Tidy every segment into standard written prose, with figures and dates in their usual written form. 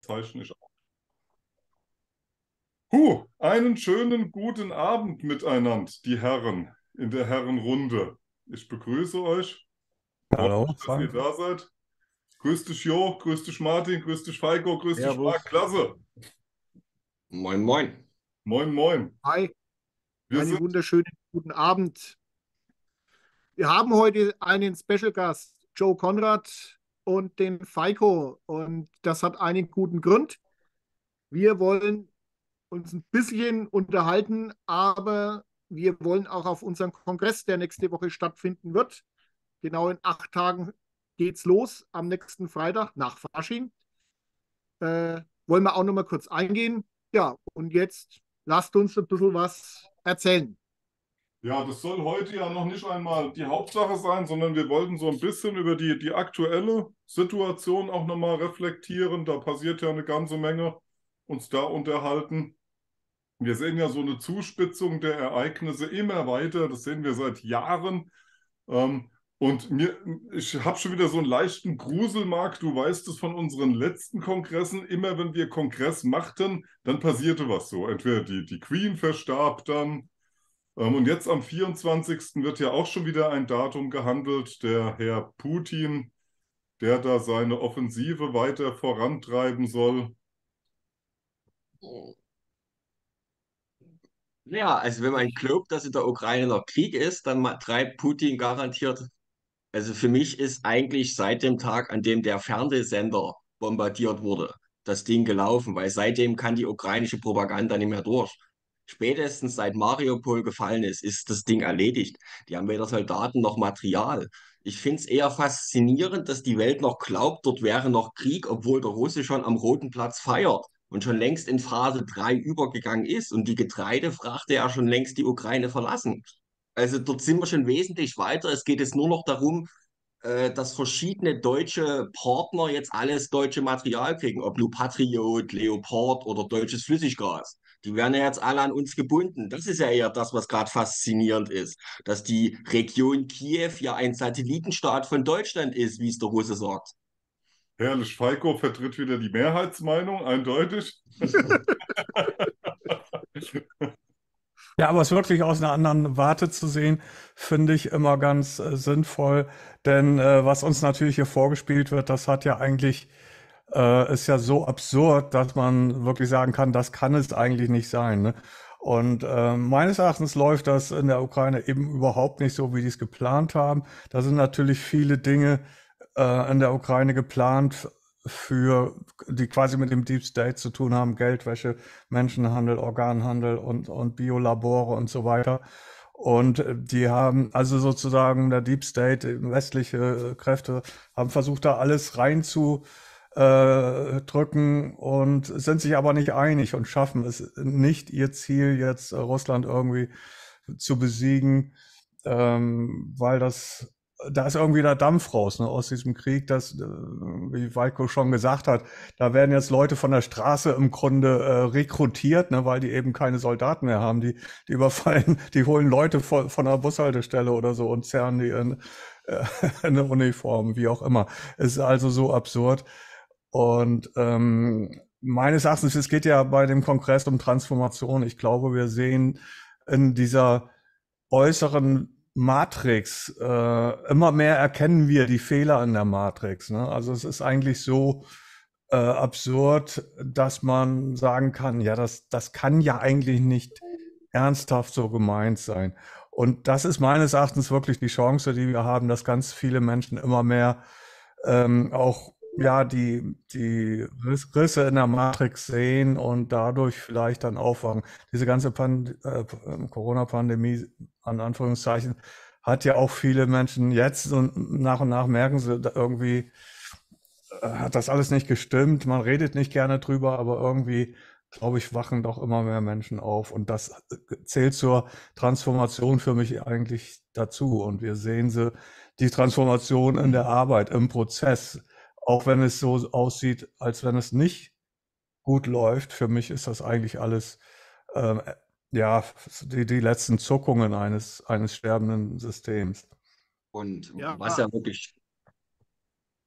Zeichne ich auf. Einen schönen guten Abend miteinander, die Herren, in der Herrenrunde. Ich begrüße euch. Freut Hallo, mich, dass ihr Frank. da seid. Grüß dich, Jo, grüß dich, Martin, grüß dich, Falco, grüß dich, Marc. Servus. Klasse. Moin, moin. Moin, moin. Hi, Wir einen sind, wunderschönen guten Abend. Wir haben heute einen Special Gast, Joe Konrad und den Falco. Und das hat einen guten Grund. Wir wollen uns ein bisschen unterhalten, aber wir wollen auch auf unseren Kongress, der nächste Woche stattfinden wird. Genau in 8 Tagen geht's los, am nächsten Freitag nach Fasching. Wollen wir auch noch mal kurz eingehen. Ja, und jetzt lasst uns ein bisschen was erzählen. ja, das soll heute ja noch nicht einmal die Hauptsache sein, sondern wir wollten so ein bisschen über die aktuelle Situation auch nochmal reflektieren. Da passiert ja eine ganze Menge, uns da unterhalten. Wir sehen ja so eine Zuspitzung der Ereignisse immer weiter. Das sehen wir seit Jahren. Ähm, ich habe schon wieder so einen leichten Grusel, Marc. Du weißt es von unseren letzten Kongressen. Immer wenn wir Kongress machten, dann passierte was so. Entweder die Queen verstarb dann. Und jetzt am 24. wird ja auch schon wieder ein Datum gehandelt. Der Herr Putin, der da seine Offensive weiter vorantreiben soll. Ja, also wenn man glaubt, dass in der Ukraine noch Krieg ist, dann treibt Putin garantiert. Also für mich ist eigentlich seit dem Tag, an dem der Fernsehsender bombardiert wurde, das Ding gelaufen, weil seitdem kann die ukrainische Propaganda nicht mehr durch. Spätestens seit Mariupol gefallen ist das Ding erledigt. Die haben weder Soldaten noch Material. Ich finde es eher faszinierend, dass die Welt noch glaubt, dort wäre noch Krieg, obwohl der Russe schon am Roten Platz feiert und schon längst in Phase 3 übergegangen ist und die Getreidefrachte ja schon längst die Ukraine verlassen. Also dort sind wir schon wesentlich weiter. Es geht jetzt nur noch darum, dass verschiedene deutsche Partner jetzt alles deutsche Material kriegen, ob nur Patriot, Leopard oder deutsches Flüssiggas. Die werden ja jetzt alle an uns gebunden. Das ist ja eher das, was gerade faszinierend ist, dass die Region Kiew ja ein Satellitenstaat von Deutschland ist, wie es der Russe sagt. Herrlich, Falco vertritt wieder die Mehrheitsmeinung, eindeutig. Ja, aber es wirklich aus einer anderen Warte zu sehen, finde ich immer ganz sinnvoll. Denn was uns natürlich hier vorgespielt wird, das hat ja eigentlich, ist ja so absurd, dass man wirklich sagen kann, das kann es eigentlich nicht sein. Ne? Und meines Erachtens läuft das in der Ukraine eben überhaupt nicht so, wie die es geplant haben. Da sind natürlich viele Dinge in der Ukraine geplant, für die quasi mit dem Deep State zu tun haben, Geldwäsche, Menschenhandel, Organhandel und Biolabore und so weiter. Und die haben also sozusagen der Deep State, westliche Kräfte, haben versucht, da alles reinzudrücken und sind sich aber nicht einig und schaffen es nicht, ihr Ziel jetzt Russland irgendwie zu besiegen, weil da ist irgendwie der Dampf raus, ne, aus diesem Krieg, wie Weiko schon gesagt hat, da werden jetzt Leute von der Straße im Grunde rekrutiert, ne, weil die eben keine Soldaten mehr haben. Die überfallen, die holen Leute von der Bushaltestelle oder so und zerren die in eine Uniform, wie auch immer. Es ist also so absurd. Und meines Erachtens, es geht ja bei dem Kongress um Transformation. Ich glaube, wir sehen in dieser äußeren Matrix, immer mehr erkennen wir die Fehler in der Matrix. Ne? Also es ist eigentlich so absurd, dass man sagen kann, ja, das kann ja eigentlich nicht ernsthaft so gemeint sein. Und das ist meines Erachtens wirklich die Chance, die wir haben, dass ganz viele Menschen immer mehr auch ja die Risse in der Matrix sehen und dadurch vielleicht dann aufwachen. Diese ganze Corona-Pandemie, an Anführungszeichen, hat ja auch viele Menschen jetzt und nach merken sie da irgendwie, hat das alles nicht gestimmt. Man redet nicht gerne drüber, aber irgendwie, glaube ich, wachen doch immer mehr Menschen auf. Und das zählt zur Transformation für mich eigentlich dazu. Und wir sehen die Transformation in der Arbeit, im Prozess. Auch wenn es so aussieht, als wenn es nicht gut läuft, für mich ist das eigentlich alles, ähm, ja, die letzten Zuckungen eines sterbenden Systems. Und Ja, was ja wirklich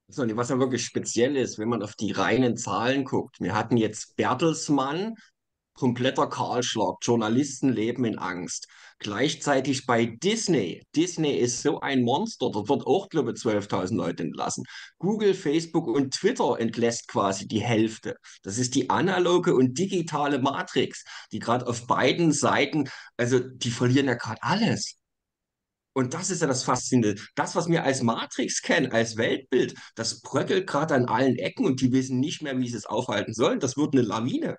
Was ja wirklich speziell ist, wenn man auf die reinen Zahlen guckt. Wir hatten jetzt Bertelsmann, kompletter Kahlschlag. Journalisten leben in Angst. Gleichzeitig bei Disney. Disney ist so ein Monster. Dort wird auch, glaube ich, 12.000 Leute entlassen. Google, Facebook und Twitter entlässt quasi die Hälfte. Das ist die analoge und digitale Matrix, die gerade auf beiden Seiten, also die verlieren ja gerade alles. Und das ist ja das Faszinierende. Das, was wir als Matrix kennen, als Weltbild, das bröckelt gerade an allen Ecken und die wissen nicht mehr, wie sie es aufhalten sollen. Das wird eine Lawine.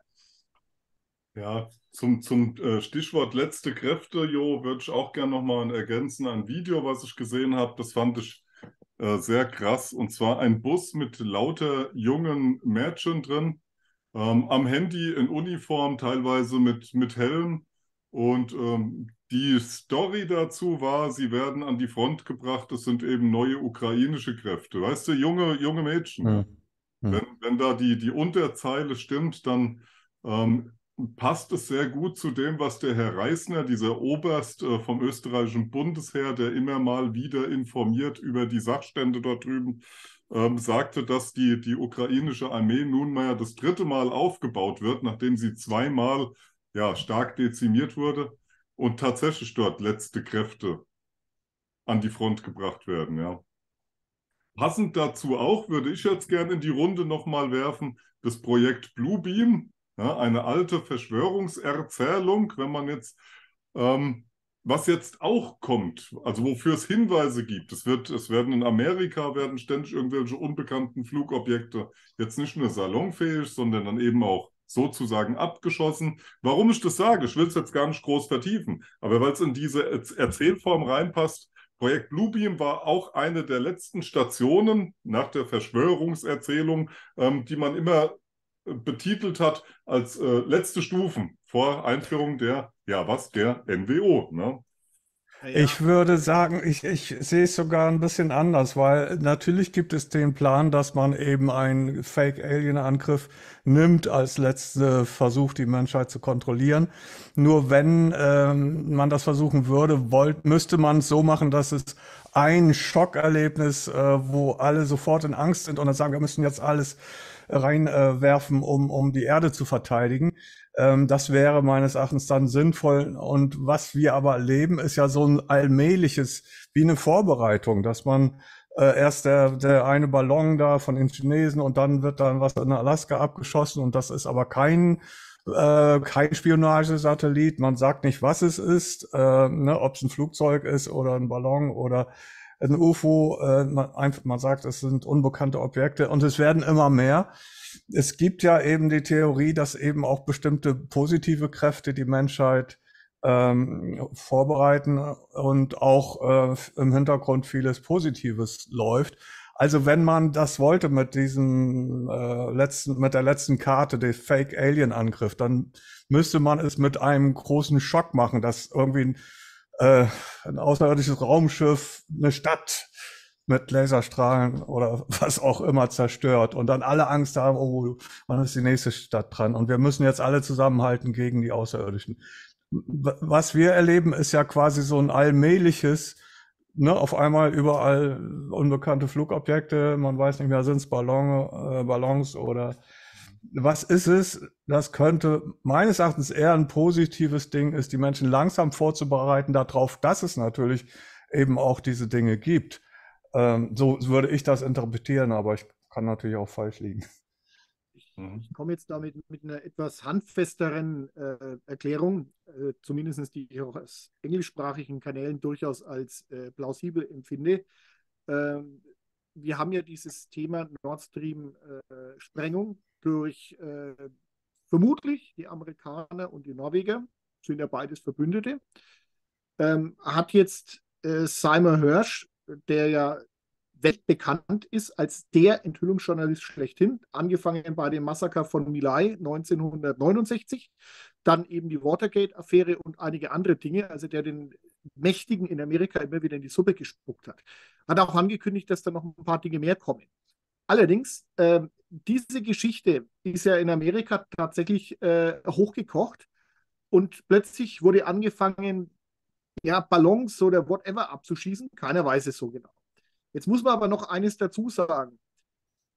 Ja, zum Stichwort letzte Kräfte, Jo, würde ich auch gerne nochmal ergänzen. Ein Video, was ich gesehen habe, das fand ich sehr krass. Und zwar ein Bus mit lauter jungen Mädchen drin, am Handy in Uniform, teilweise mit Helm. Und die Story dazu war, sie werden an die Front gebracht, das sind eben neue ukrainische Kräfte. Weißt du, junge Mädchen. Ja. Wenn da die Unterzeile stimmt, dann passt es sehr gut zu dem, was der Herr Reisner, dieser Oberst vom österreichischen Bundesheer, der immer mal wieder informiert über die Sachstände dort drüben, sagte, dass die ukrainische Armee nunmehr das dritte Mal aufgebaut wird, nachdem sie zweimal ja, stark dezimiert wurde und tatsächlich dort letzte Kräfte an die Front gebracht werden. Ja. Passend dazu auch würde ich jetzt gerne in die Runde nochmal werfen, das Projekt Bluebeam, ja, eine alte Verschwörungserzählung, wenn man jetzt, was jetzt auch kommt, also wofür es Hinweise gibt. Es werden in Amerika werden ständig irgendwelche unbekannten Flugobjekte jetzt nicht nur salonfähig, sondern dann eben auch sozusagen abgeschossen. Warum ich das sage, ich will es jetzt gar nicht groß vertiefen, aber weil es in diese Erzählform reinpasst. Projekt Bluebeam war auch eine der letzten Stationen nach der Verschwörungserzählung, die man immer betitelt hat als letzte Stufen vor Einführung der NWO. Ne? Ja. Ich würde sagen, ich sehe es sogar ein bisschen anders, weil natürlich gibt es den Plan, dass man eben einen Fake-Alien-Angriff nimmt als letzte Versuch, die Menschheit zu kontrollieren. Nur wenn man das versuchen würde, müsste man es so machen, dass es ein Schockerlebnis, wo alle sofort in Angst sind und dann sagen, wir müssen jetzt alles reinwerfen, um die Erde zu verteidigen. Das wäre meines Erachtens dann sinnvoll. Und was wir aber erleben, ist ja so ein allmähliches, wie eine Vorbereitung, dass man erst der eine Ballon da von den Chinesen und dann wird dann was in Alaska abgeschossen und das ist aber kein Spionagesatellit. Man sagt nicht, was es ist, ne, ob es ein Flugzeug ist oder ein Ballon oder ein UFO. Man sagt, es sind unbekannte Objekte und es werden immer mehr. Es gibt ja eben die Theorie, dass eben auch bestimmte positive Kräfte die Menschheit vorbereiten und auch im Hintergrund vieles Positives läuft. Also wenn man das wollte mit diesem mit der letzten Karte, der Fake Alien Angriff, dann müsste man es mit einem großen Schock machen, dass irgendwie ein außerirdisches Raumschiff eine Stadt mit Laserstrahlen oder was auch immer zerstört und dann alle Angst haben, oh, wann ist die nächste Stadt dran? Und wir müssen jetzt alle zusammenhalten gegen die Außerirdischen. Was wir erleben, ist ja quasi so ein allmähliches, ne, auf einmal überall unbekannte Flugobjekte, man weiß nicht mehr, sind es Ballons oder was ist es? Das könnte meines Erachtens eher ein positives Ding ist, die Menschen langsam vorzubereiten darauf, dass es natürlich eben auch diese Dinge gibt. So würde ich das interpretieren, aber ich kann natürlich auch falsch liegen. Ich komme jetzt damit mit einer etwas handfesteren Erklärung, zumindest die ich auch aus englischsprachigen Kanälen durchaus als plausibel empfinde. Wir haben ja dieses Thema Nord Stream-Sprengung durch vermutlich die Amerikaner und die Norweger, sind ja beides Verbündete, hat jetzt Seymour Hersh, der ja weltbekannt ist als der Enthüllungsjournalist schlechthin, angefangen bei dem Massaker von My Lai 1969, dann eben die Watergate-Affäre und einige andere Dinge, also der den Mächtigen in Amerika immer wieder in die Suppe gespuckt hat. Hat auch angekündigt, dass da noch ein paar Dinge mehr kommen. Allerdings, diese Geschichte ist ja in Amerika tatsächlich hochgekocht und plötzlich wurde angefangen, ja, Ballons oder whatever abzuschießen. Keiner weiß es so genau. Jetzt muss man aber noch eines dazu sagen.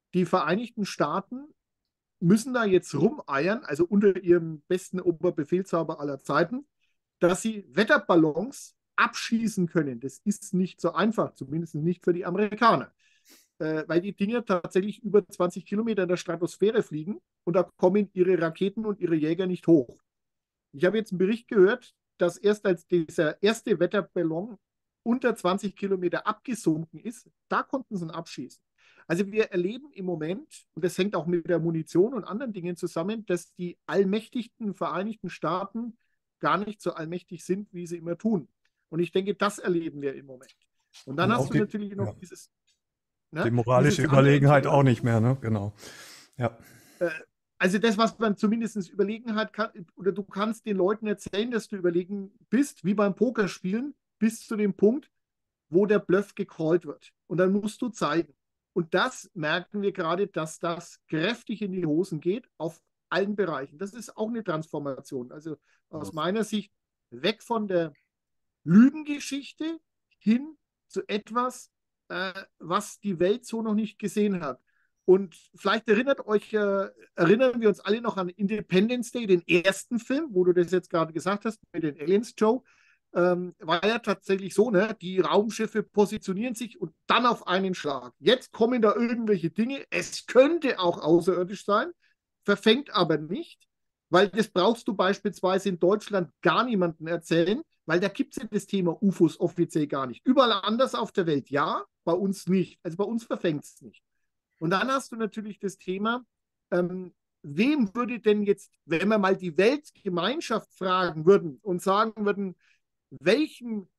die Vereinigten Staaten müssen da jetzt rumeiern, also unter ihrem besten Oberbefehlshaber aller Zeiten, dass sie Wetterballons abschießen können. Das ist nicht so einfach, zumindest nicht für die Amerikaner, weil die Dinger tatsächlich über 20 Kilometer in der Stratosphäre fliegen und da kommen ihre Raketen und ihre Jäger nicht hoch. Ich habe jetzt einen Bericht gehört, dass erst als dieser erste Wetterballon unter 20 Kilometer abgesunken ist, da konnten sie ihn abschießen. Also wir erleben im Moment, und das hängt auch mit der Munition und anderen Dingen zusammen, dass die allmächtigen Vereinigten Staaten gar nicht so allmächtig sind, wie sie immer tun. Und ich denke, das erleben wir im Moment. Und dann Und hast auch du die, natürlich noch ja, dieses, die ne, moralische dieses andere Überlegenheit Thema. auch nicht mehr, ne? Genau. Ja. Also das, was man zumindest überlegen hat, oder du kannst den Leuten erzählen, dass du überlegen bist, wie beim Pokerspielen, bis zu dem Punkt, wo der Bluff gecallt wird. Und dann musst du zeigen. Und das merken wir gerade, dass das kräftig in die Hosen geht auf allen Bereichen. Das ist auch eine Transformation. Also aus meiner Sicht weg von der Lügengeschichte hin zu etwas, was die Welt so noch nicht gesehen hat. Und vielleicht erinnern wir uns alle noch an Independence Day, den ersten Film, wo du das jetzt gerade gesagt hast, mit den Aliens, Joe. War ja tatsächlich so, ne? Die Raumschiffe positionieren sich und dann auf einen Schlag. Jetzt kommen da irgendwelche Dinge. Es könnte auch außerirdisch sein, verfängt aber nicht, weil das brauchst du beispielsweise in Deutschland gar niemandem erzählen, weil da gibt es ja das Thema UFOs offiziell gar nicht. Überall anders auf der Welt ja, bei uns nicht. Also bei uns verfängt es nicht. Und dann hast du natürlich das Thema, wem würde denn jetzt, wenn wir mal die Weltgemeinschaft fragen würden und sagen würden, welchen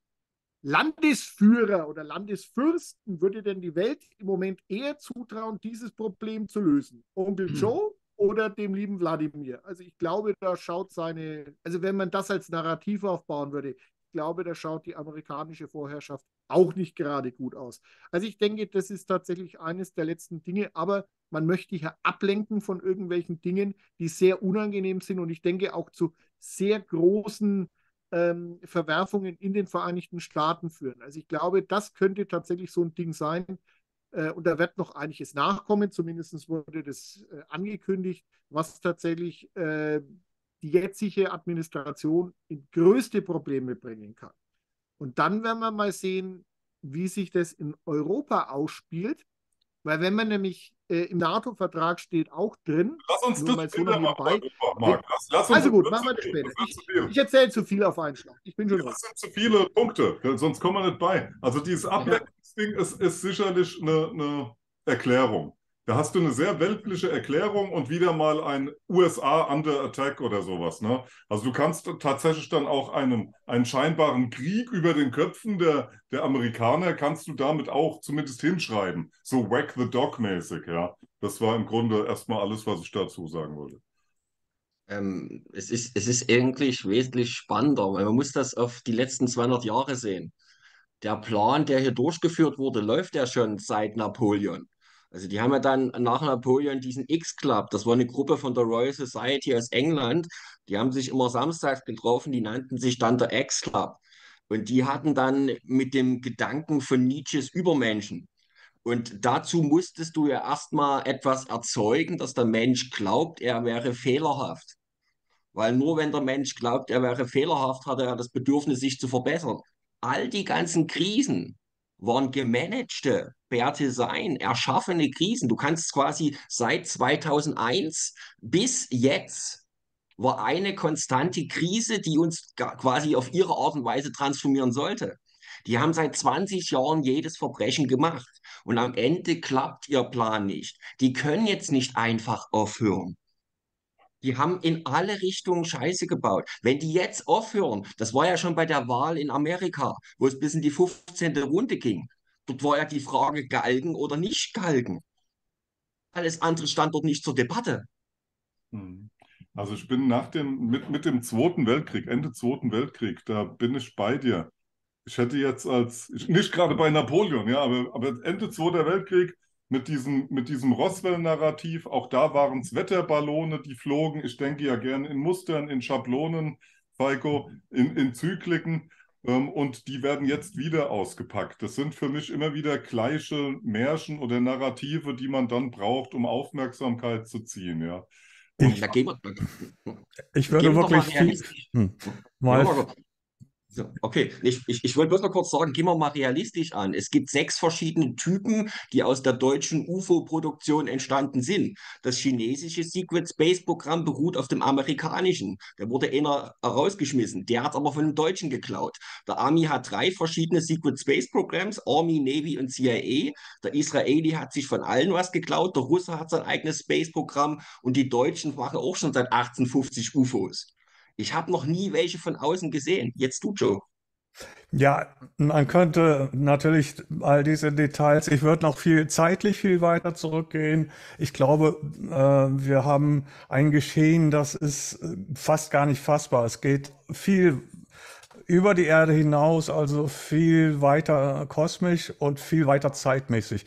Landesführer oder Landesfürsten würde denn die Welt im Moment eher zutrauen, dieses Problem zu lösen? Onkel Joe oder dem lieben Wladimir? Also ich glaube, da schaut also wenn man das als Narrativ aufbauen würde, ich glaube, da schaut die amerikanische Vorherrschaft auch nicht gerade gut aus. Also ich denke, das ist tatsächlich eines der letzten Dinge, aber man möchte hier ablenken von irgendwelchen Dingen, die sehr unangenehm sind und ich denke auch zu sehr großen Verwerfungen in den Vereinigten Staaten führen. Also ich glaube, das könnte tatsächlich so ein Ding sein. Und da wird noch einiges nachkommen, zumindest wurde das angekündigt, was tatsächlich die jetzige Administration in größte Probleme bringen kann. Und dann werden wir mal sehen, wie sich das in Europa ausspielt. Weil wenn man nämlich im NATO-Vertrag steht auch drin, Lass uns nur mal so noch später machen, nebenbei. Marc. Lass uns Also gut, das machen wir das zu später. viel. Das wird zu viel. Ich erzähle zu viel auf einen Schlag. Ich bin schon ruhig. Das sind zu viele Punkte, sonst kommen wir nicht bei. Also dieses Ablenkungsding ist sicherlich eine Erklärung. Da hast du eine sehr weltliche Erklärung und wieder mal ein USA under attack oder sowas. Ne? Also du kannst tatsächlich dann auch einen scheinbaren Krieg über den Köpfen der Amerikaner, kannst du damit auch zumindest hinschreiben. So Whack the Dog mäßig, ja. Das war im Grunde erstmal alles, was ich dazu sagen wollte. Es ist eigentlich wesentlich spannender, weil man muss das auf die letzten 200 Jahre sehen. Der Plan, der hier durchgeführt wurde, läuft ja schon seit Napoleon. Also die haben ja dann nach Napoleon diesen X-Club, das war eine Gruppe von der Royal Society aus England, die haben sich immer samstags getroffen, die nannten sich dann der X-Club. Und die hatten dann mit dem Gedanken von Nietzsches Übermenschen. Und dazu musstest du ja erstmal etwas erzeugen, dass der Mensch glaubt, er wäre fehlerhaft. Weil nur wenn der Mensch glaubt, er wäre fehlerhaft, hat er das Bedürfnis, sich zu verbessern. All die ganzen Krisen waren gemanagte, per Design, erschaffene Krisen. Du kannst quasi seit 2001 bis jetzt war eine konstante Krise, die uns quasi auf ihre Art und Weise transformieren sollte. Die haben seit 20 Jahren jedes Verbrechen gemacht und am Ende klappt ihr Plan nicht. Die können jetzt nicht einfach aufhören. Die haben in alle Richtungen Scheiße gebaut. Wenn die jetzt aufhören, das war ja schon bei der Wahl in Amerika, wo es bis in die 15. Runde ging. Dort war ja die Frage, Galgen oder nicht Galgen. Alles andere stand dort nicht zur Debatte. Hm. Also ich bin mit dem Zweiten Weltkrieg, Ende Zweiten Weltkrieg, da bin ich bei dir. Ich hätte jetzt nicht gerade bei Napoleon, ja, aber Ende Zweiter Weltkrieg mit diesem Roswell-Narrativ, auch da waren es Wetterballone, die flogen. Ich denke ja gerne in Mustern, in Schablonen, Falco, in Zykliken. Und die werden jetzt wieder ausgepackt. Das sind für mich immer wieder gleiche Märchen oder Narrative, die man dann braucht, um Aufmerksamkeit zu ziehen, ja. Und Da gehen wir, Ich gehen würde wir doch mal wirklich viel, realistisch. Ja, mal, Marco. So, okay, ich wollte bloß noch kurz sagen, gehen wir mal realistisch an. Es gibt 6 verschiedene Typen, die aus der deutschen UFO-Produktion entstanden sind. Das chinesische Secret Space Programm beruht auf dem amerikanischen. Da wurde einer rausgeschmissen. Der hat aber von dem Deutschen geklaut. Der Army hat 3 verschiedene Secret Space Programs, Army, Navy und CIA. Der Israeli hat sich von allen was geklaut. Der Russe hat sein eigenes Space-Programm und die Deutschen machen auch schon seit 1850 UFOs. Ich habe noch nie welche von außen gesehen. Jetzt du, Joe. ja, man könnte natürlich all diese Details, ich würde noch zeitlich viel weiter zurückgehen. Ich glaube, wir haben ein Geschehen, das ist fast gar nicht fassbar. Es geht viel über die Erde hinaus, also viel weiter kosmisch und viel weiter zeitmäßig.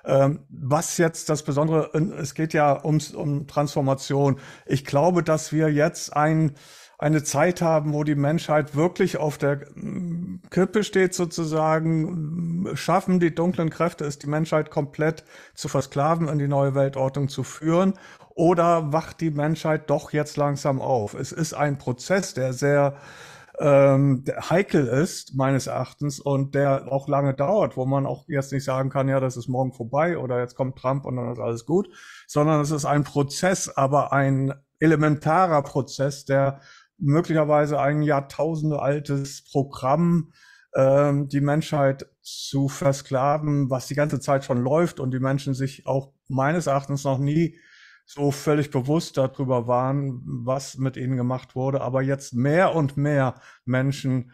Was jetzt das Besondere, es geht ja um Transformation. Ich glaube, dass wir jetzt eine Zeit haben, wo die Menschheit wirklich auf der Kippe steht sozusagen. Schaffen die dunklen Kräfte es, die Menschheit komplett zu versklaven, in die neue Weltordnung zu führen? Oder wacht die Menschheit doch jetzt langsam auf? Es ist ein Prozess, der sehr der heikel ist, meines Erachtens, und der auch lange dauert, wo man auch jetzt nicht sagen kann, ja, das ist morgen vorbei oder jetzt kommt Trump und dann ist alles gut, sondern es ist ein Prozess, aber ein elementarer Prozess, der möglicherweise ein Jahrtausende altes Programm, die Menschheit zu versklaven, was die ganze Zeit schon läuft und die Menschen sich auch meines Erachtens noch nie so völlig bewusst darüber waren, was mit ihnen gemacht wurde, aber jetzt mehr und mehr Menschen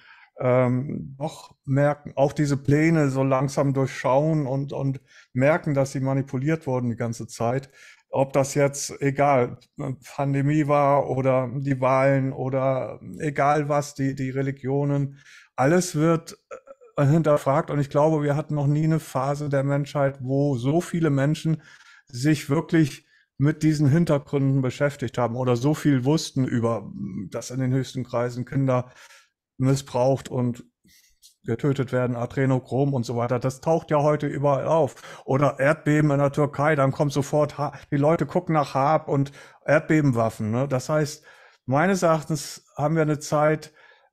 doch merken, auch diese Pläne so langsam durchschauen und merken, dass sie manipuliert wurden die ganze Zeit. Ob das jetzt egal, Pandemie war oder die Wahlen oder egal was, die Religionen, alles wird hinterfragt und ich glaube, wir hatten noch nie eine Phase der Menschheit, wo so viele Menschen sich wirklich mit diesen Hintergründen beschäftigt haben oder so viel wussten über, dass in den höchsten Kreisen Kinder missbraucht und getötet werden, Adrenochrom und so weiter. Das taucht ja heute überall auf. Oder Erdbeben in der Türkei, dann kommt sofort, die Leute gucken nach Hab und Erdbebenwaffen. Ne? Das heißt, meines Erachtens haben wir eine Zeit,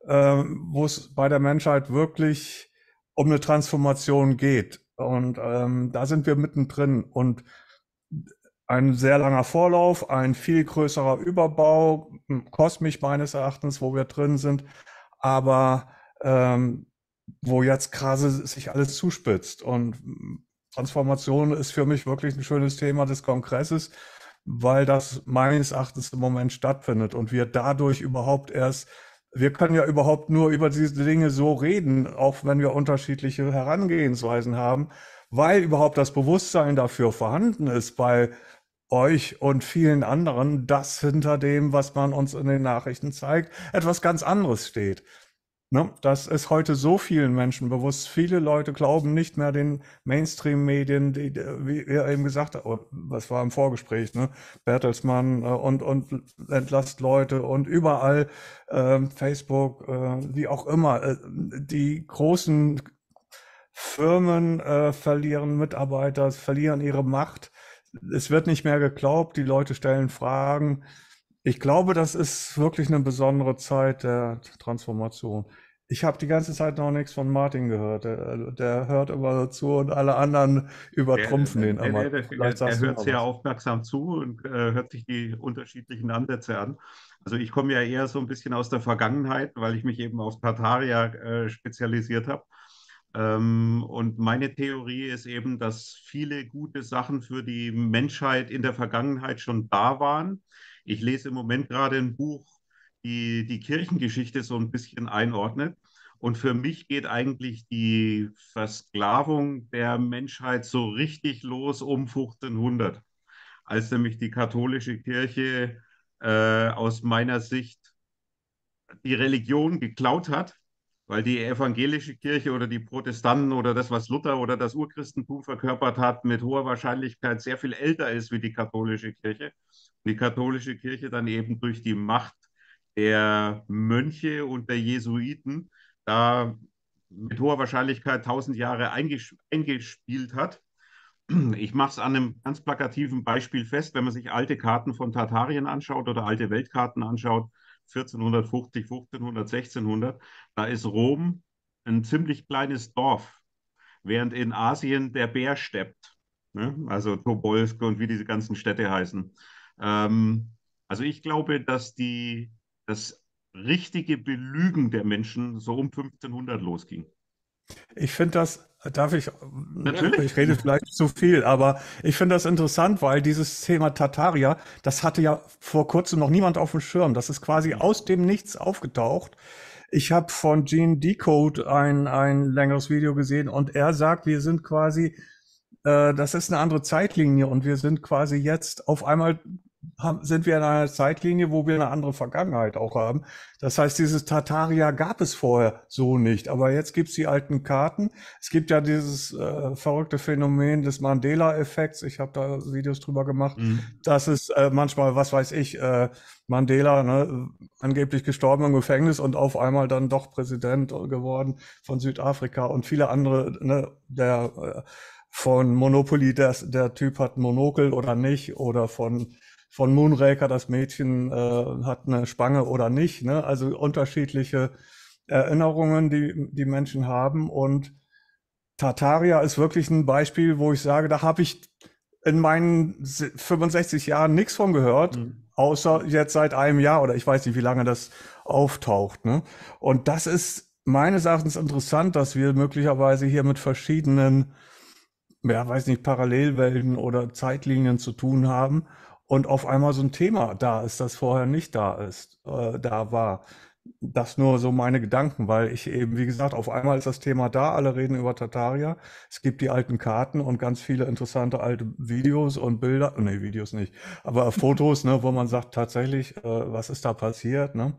wo es bei der Menschheit wirklich um eine Transformation geht. Und da sind wir mittendrin. Und ein sehr langer Vorlauf, ein viel größerer Überbau, kosmisch meines Erachtens, wo wir drin sind, aber wo jetzt gerade sich alles zuspitzt. Und Transformation ist für mich wirklich ein schönes Thema des Kongresses, weil das meines Erachtens im Moment stattfindet und wir dadurch überhaupt erst, wir können ja überhaupt nur über diese Dinge so reden, auch wenn wir unterschiedliche Herangehensweisen haben, weil überhaupt das Bewusstsein dafür vorhanden ist bei euch und vielen anderen, dass hinter dem, was man uns in den Nachrichten zeigt, etwas ganz anderes steht. Ne? Das ist heute so vielen Menschen bewusst. Viele Leute glauben nicht mehr den Mainstream-Medien, wie er eben gesagt hat, was war im Vorgespräch, ne? Bertelsmann und entlasst Leute und überall Facebook, wie auch immer. Die großen Firmen verlieren Mitarbeiter, verlieren ihre Macht. Es wird nicht mehr geglaubt, die Leute stellen Fragen. Ich glaube, das ist wirklich eine besondere Zeit der Transformation. Ich habe die ganze Zeit noch nichts von Martin gehört. Der hört immer zu und alle anderen übertrumpfen ihn immer. Vielleicht Er sagst du hört mal sehr was. aufmerksam zu und hört sich die unterschiedlichen Ansätze an. Also ich komme ja eher so ein bisschen aus der Vergangenheit, weil ich mich eben auf Tartaria spezialisiert habe. Und meine Theorie ist eben, dass viele gute Sachen für die Menschheit in der Vergangenheit schon da waren. Ich lese im Moment gerade ein Buch, die Kirchengeschichte so ein bisschen einordnet. Und für mich geht eigentlich die Versklavung der Menschheit so richtig los um 1500, als nämlich die katholische Kirche aus meiner Sicht die Religion geklaut hat, weil die evangelische Kirche oder die Protestanten oder das, was Luther oder das Urchristentum verkörpert hat, mit hoher Wahrscheinlichkeit sehr viel älter ist wie die katholische Kirche. Die katholische Kirche dann eben durch die Macht der Mönche und der Jesuiten da mit hoher Wahrscheinlichkeit 1000 Jahre eingespielt hat. Ich mache es an einem ganz plakativen Beispiel fest, wenn man sich alte Karten von Tartarien anschaut oder alte Weltkarten anschaut, 1450, 1500, 1600, da ist Rom ein ziemlich kleines Dorf, während in Asien der Bär steppt. Ne? Also Tobolsk und wie diese ganzen Städte heißen. Also ich glaube, dass das richtige Belügen der Menschen so um 1500 losging. Ich finde das, darf ich, Natürlich. ich rede vielleicht zu viel, aber ich finde das interessant, weil dieses Thema Tartaria, das hatte ja vor kurzem noch niemand auf dem Schirm. Das ist quasi aus dem Nichts aufgetaucht. Ich habe von Gene Decode ein längeres Video gesehen und er sagt, wir sind quasi, das ist eine andere Zeitlinie und wir sind quasi jetzt auf einmal sind wir in einer Zeitlinie, wo wir eine andere Vergangenheit auch haben. Das heißt, dieses Tartaria gab es vorher so nicht. Aber jetzt gibt's die alten Karten. Es gibt ja dieses verrückte Phänomen des Mandela-Effekts. Ich habe da Videos drüber gemacht. Das ist manchmal, was weiß ich, Mandela, ne, angeblich gestorben im Gefängnis und auf einmal dann doch Präsident geworden von Südafrika und viele andere, ne, von Monopoly, der Typ hat ein Monokel oder nicht, oder von Moonraker, das Mädchen hat eine Spange oder nicht, ne? Also unterschiedliche Erinnerungen, die Menschen haben. Und Tartaria ist wirklich ein Beispiel, wo ich sage, da habe ich in meinen 65 Jahren nichts von gehört, außer jetzt seit einem Jahr oder ich weiß nicht, wie lange das auftaucht, ne? Und das ist meines Erachtens interessant, dass wir möglicherweise hier mit verschiedenen, ja, weiß nicht, Parallelwelten oder Zeitlinien zu tun haben und auf einmal so ein Thema da ist, das vorher nicht da war. Das nur so meine Gedanken, weil ich eben, wie gesagt, auf einmal ist das Thema da, alle reden über Tartaria, es gibt die alten Karten und ganz viele interessante alte Videos und Bilder, nee, Videos nicht, aber Fotos, ne, wo man sagt tatsächlich, was ist da passiert, ne?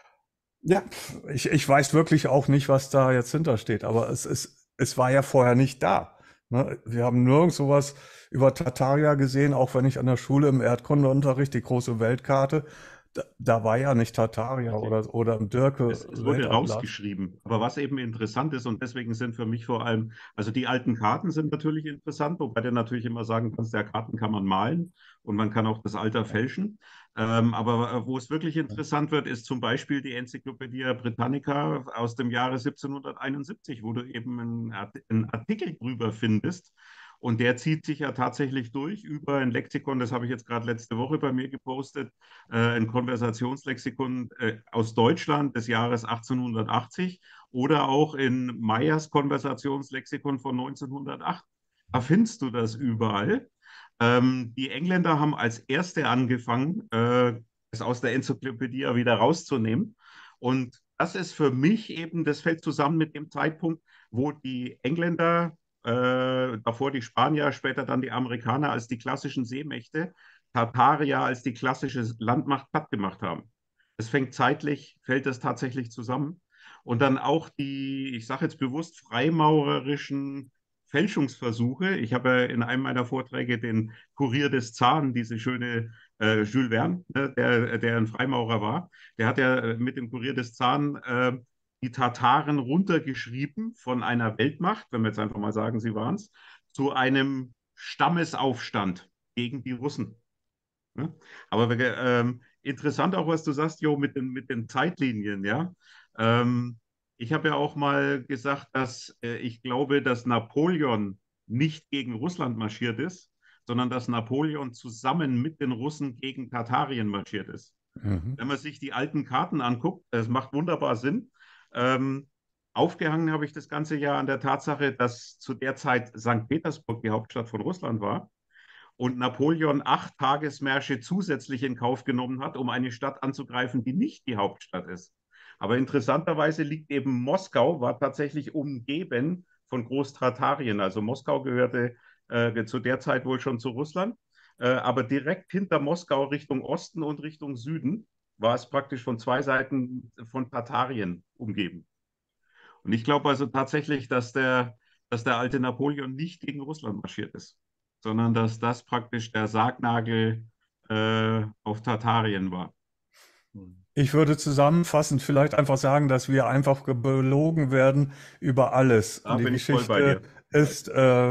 Ja, ich weiß wirklich auch nicht, was da jetzt hintersteht, aber es war ja vorher nicht da. Ne? Wir haben nirgends sowas über Tartaria gesehen, auch wenn ich an der Schule im Erdkundeunterricht die große Weltkarte, da war ja nicht Tartaria oder im Dürke Es wurde Weltatlas. rausgeschrieben. Aber was eben interessant ist, und deswegen sind für mich vor allem, also die alten Karten sind natürlich interessant, wobei du natürlich immer sagen kannst, der Karten kann man malen und man kann auch das Alter fälschen. Aber wo es wirklich interessant wird, ist zum Beispiel die Enzyklopädie Britannica aus dem Jahre 1771, wo du eben einen Artikel drüber findest. Und der zieht sich ja tatsächlich durch über ein Lexikon, das habe ich jetzt gerade letzte Woche bei mir gepostet, ein Konversationslexikon aus Deutschland des Jahres 1880 oder auch in Meyers Konversationslexikon von 1908. Da findest du das überall. Die Engländer haben als Erste angefangen, es aus der Enzyklopädie wieder rauszunehmen. Und das ist für mich eben, das fällt zusammen mit dem Zeitpunkt, wo die Engländer, davor die Spanier, später dann die Amerikaner als die klassischen Seemächte, Tartaria als die klassische Landmacht platt gemacht haben. Es fängt zeitlich, fällt es tatsächlich zusammen. Und dann auch die, ich sage jetzt bewusst, freimaurerischen Fälschungsversuche. Ich habe ja in einem meiner Vorträge den Kurier des Zaren, diese schöne Jules Verne, ne, der ein Freimaurer war, der hat ja mit dem Kurier des Zaren die Tataren runtergeschrieben von einer Weltmacht, wenn wir jetzt einfach mal sagen, sie waren es, zu einem Stammesaufstand gegen die Russen. Ne? Aber interessant auch, was du sagst, Jo, mit den Zeitlinien, ja. Ich habe ja auch mal gesagt, dass ich glaube, dass Napoleon nicht gegen Russland marschiert ist, sondern dass Napoleon zusammen mit den Russen gegen Tatarien marschiert ist. Mhm. Wenn man sich die alten Karten anguckt, das macht wunderbar Sinn. Aufgehangen habe ich das ganze Jahr an der Tatsache, dass zu der Zeit St. Petersburg die Hauptstadt von Russland war und Napoleon 8 Tagesmärsche zusätzlich in Kauf genommen hat, um eine Stadt anzugreifen, die nicht die Hauptstadt ist. Aber interessanterweise liegt eben Moskau, war tatsächlich umgeben von Großtatarien. Also Moskau gehörte zu der Zeit wohl schon zu Russland, aber direkt hinter Moskau Richtung Osten und Richtung Süden war es praktisch von zwei Seiten von Tatarien umgeben. Und ich glaube also tatsächlich, dass der alte Napoleon nicht gegen Russland marschiert ist, sondern dass das praktisch der Sargnagel auf Tatarien war. Ich würde zusammenfassend vielleicht einfach sagen, dass wir einfach belogen werden über alles. Da Die bin ich voll bei Geschichte dir. ist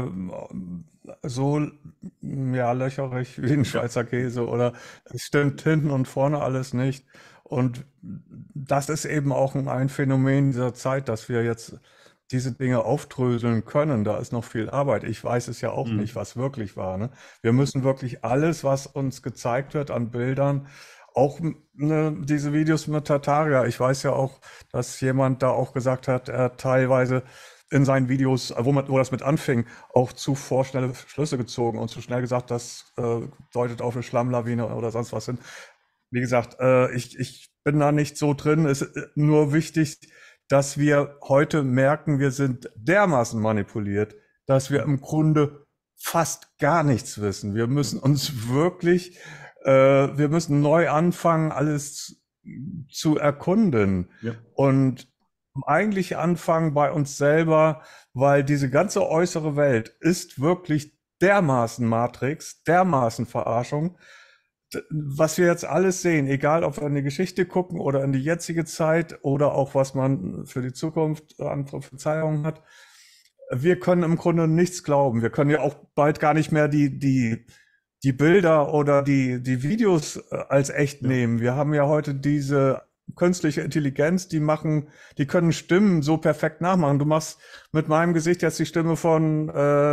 so ja, löcherig wie ein Ja. Schweizer Käse oder es stimmt hinten und vorne alles nicht. Und das ist eben auch ein Phänomen dieser Zeit, dass wir jetzt diese Dinge aufdröseln können. Da ist noch viel Arbeit. Ich weiß es ja auch nicht, Mhm. was wirklich war, ne? Wir müssen wirklich alles, was uns gezeigt wird an Bildern, auch diese Videos mit Tartaria. Ich weiß ja auch, dass jemand da auch gesagt hat, er hat teilweise in seinen Videos, wo das mit anfing, auch zu vorschnelle Schlüsse gezogen und zu schnell gesagt, das deutet auf eine Schlammlawine oder sonst was hin. Wie gesagt, ich bin da nicht so drin. Es ist nur wichtig, dass wir heute merken, wir sind dermaßen manipuliert, dass wir im Grunde fast gar nichts wissen. Wir müssen uns wirklich, wir müssen neu anfangen, alles zu erkunden. Ja. Und eigentlich anfangen bei uns selber, weil diese ganze äußere Welt ist wirklich dermaßen Matrix, dermaßen Verarschung. Was wir jetzt alles sehen, egal ob wir in die Geschichte gucken oder in die jetzige Zeit oder auch was man für die Zukunft an Prophezeiungen hat, wir können im Grunde nichts glauben. Wir können ja auch bald gar nicht mehr die Bilder oder die Videos als echt Ja. nehmen. Wir haben ja heute diese künstliche Intelligenz, die können Stimmen so perfekt nachmachen. Du machst mit meinem Gesicht jetzt die Stimme von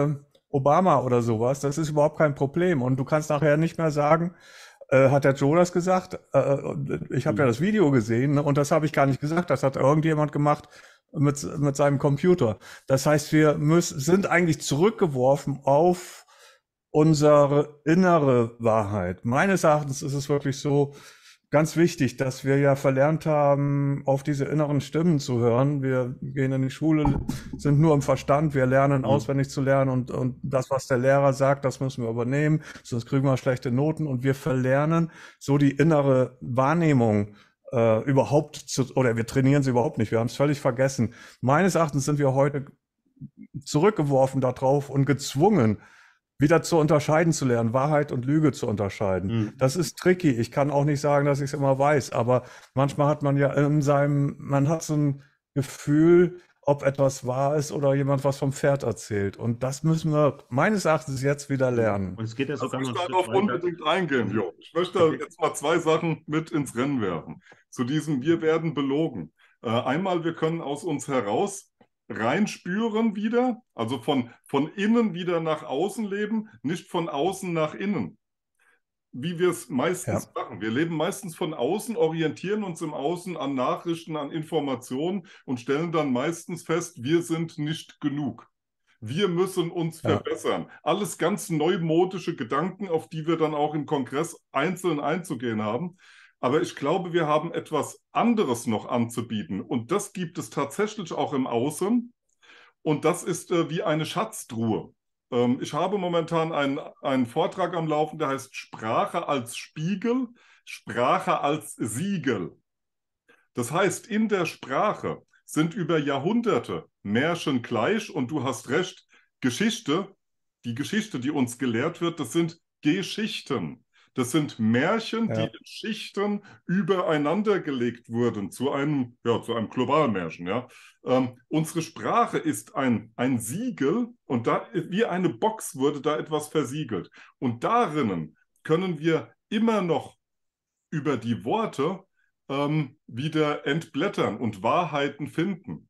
Obama oder sowas. Das ist überhaupt kein Problem. Und du kannst nachher nicht mehr sagen, hat der Joe das gesagt? Ich habe ja das Video gesehen, ne? Und das habe ich gar nicht gesagt. Das hat irgendjemand gemacht mit seinem Computer. Das heißt, wir sind eigentlich zurückgeworfen auf unsere innere Wahrheit. Meines Erachtens ist es wirklich so ganz wichtig, dass wir ja verlernt haben, auf diese inneren Stimmen zu hören. Wir gehen in die Schule, sind nur im Verstand, wir lernen auswendig zu lernen und das, was der Lehrer sagt, das müssen wir übernehmen, sonst kriegen wir schlechte Noten und wir verlernen so die innere Wahrnehmung oder wir trainieren sie überhaupt nicht. Wir haben es völlig vergessen. Meines Erachtens sind wir heute zurückgeworfen darauf und gezwungen, wieder zu unterscheiden zu lernen, Wahrheit und Lüge zu unterscheiden. Das ist tricky. Ich kann auch nicht sagen, dass ich es immer weiß, aber manchmal hat man ja man hat so ein Gefühl, ob etwas wahr ist oder jemand was vom Pferd erzählt. Und das müssen wir meines Erachtens jetzt wieder lernen. Und es geht ja Ich sogar noch möchte ein Schritt darauf weiter. unbedingt eingehen, Jo. Ich möchte Okay. jetzt mal zwei Sachen mit ins Rennen werfen. Zu diesem Wir werden belogen. Einmal, wir können aus uns heraus reinspüren wieder, also von innen wieder nach außen leben, nicht von außen nach innen. Wie wir es meistens machen. Wir leben meistens von außen, orientieren uns im Außen an Nachrichten, an Informationen und stellen dann meistens fest, wir sind nicht genug. Wir müssen uns verbessern. Alles ganz neumodische Gedanken, auf die wir dann auch im Kongress einzeln einzugehen haben. Aber ich glaube, wir haben etwas anderes noch anzubieten. Und das gibt es tatsächlich auch im Außen. Und das ist wie eine Schatztruhe. Ich habe momentan einen Vortrag am Laufen, der heißt Sprache als Spiegel, Sprache als Siegel. Das heißt, in der Sprache sind über Jahrhunderte Märchen gleich und du hast recht, die Geschichte, die uns gelehrt wird, das sind Geschichten. Das sind Märchen, die in Schichten übereinander gelegt wurden zu einem Globalmärchen. Ja. Unsere Sprache ist ein Siegel und da, wie eine Box wurde da etwas versiegelt. Und darinnen können wir immer noch über die Worte wieder entblättern und Wahrheiten finden.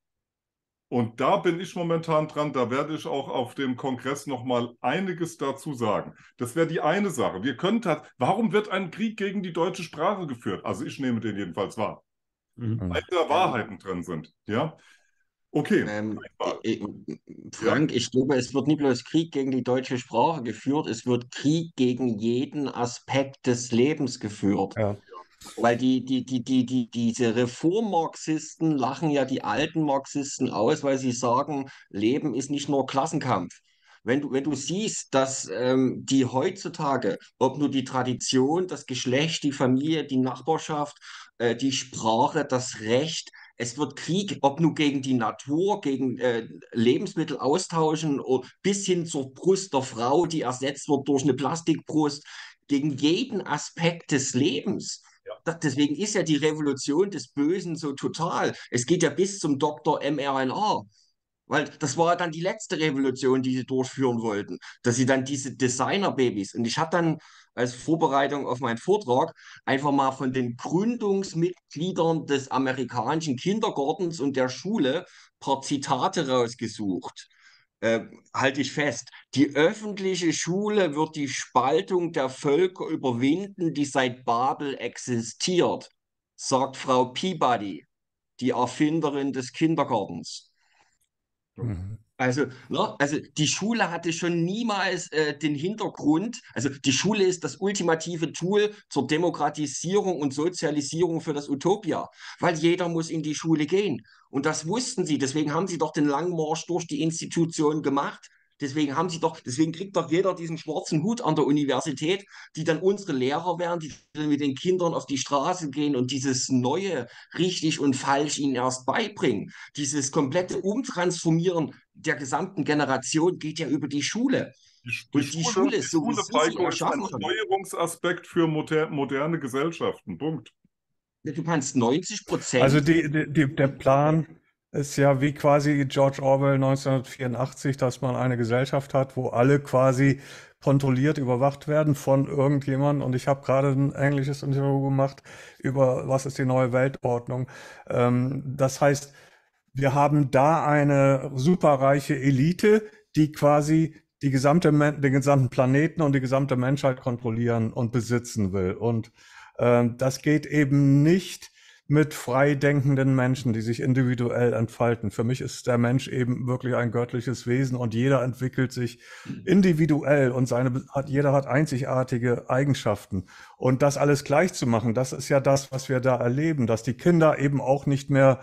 Und da bin ich momentan dran, da werde ich auch auf dem Kongress nochmal einiges dazu sagen. Das wäre die eine Sache. Warum wird ein Krieg gegen die deutsche Sprache geführt? Also ich nehme den jedenfalls wahr. Weil da Wahrheiten drin sind. Ja? Okay. Frank, ich glaube, es wird nicht bloß Krieg gegen die deutsche Sprache geführt, es wird Krieg gegen jeden Aspekt des Lebens geführt. Ja. Weil diese Reformmarxisten lachen ja die alten Marxisten aus, weil sie sagen, Leben ist nicht nur Klassenkampf. Wenn du siehst, dass die heutzutage, ob nur die Tradition, das Geschlecht, die Familie, die Nachbarschaft, die Sprache, das Recht, es wird Krieg, ob nur gegen die Natur, gegen Lebensmittel austauschen, bis hin zur Brust der Frau, die ersetzt wird durch eine Plastikbrust, gegen jeden Aspekt des Lebens. deswegen ist ja die Revolution des Bösen so total. Es geht ja bis zum Dr. mRNA. Weil das war dann die letzte Revolution, die sie durchführen wollten, dass sie dann diese Designer-Babys, und ich habe dann als Vorbereitung auf meinen Vortrag einfach mal von den Gründungsmitgliedern des amerikanischen Kindergartens und der Schule ein paar Zitate rausgesucht. Halte ich fest. Die öffentliche Schule wird die Spaltung der Völker überwinden, die seit Babel existiert, sagt Frau Peabody, die Erfinderin des Kindergartens. Mhm. Also die Schule hatte schon niemals den Hintergrund, also die Schule ist das ultimative Tool zur Demokratisierung und Sozialisierung für das Utopia, weil jeder muss in die Schule gehen. Und das wussten sie, deswegen haben sie doch den langen Marsch durch die Institution gemacht. Deswegen kriegt doch jeder diesen schwarzen Hut an der Universität, die dann unsere Lehrer werden, die dann mit den Kindern auf die Straße gehen und dieses Neue, richtig und falsch ihnen erst beibringen. Dieses komplette Umtransformieren der gesamten Generation geht ja über die Schule. Die Und die Schule ist so, wie Sie sie Falco, ist ein erschaffen haben. Steuerungsaspekt für moderne Gesellschaften. Punkt. Du kannst 90%. Also der Plan ist ja wie quasi George Orwell 1984, dass man eine Gesellschaft hat, wo alle quasi kontrolliert, überwacht werden von irgendjemandem. Und ich habe gerade ein englisches Interview gemacht über, was ist die neue Weltordnung. Das heißt, wir haben da eine superreiche Elite, die quasi den gesamten Planeten und die gesamte Menschheit kontrollieren und besitzen will. Und das geht eben nicht mit frei denkenden Menschen, die sich individuell entfalten. Für mich ist der Mensch eben wirklich ein göttliches Wesen und jeder entwickelt sich individuell und jeder hat einzigartige Eigenschaften. Und das alles gleich zu machen, das ist ja das, was wir da erleben, dass die Kinder eben auch nicht mehr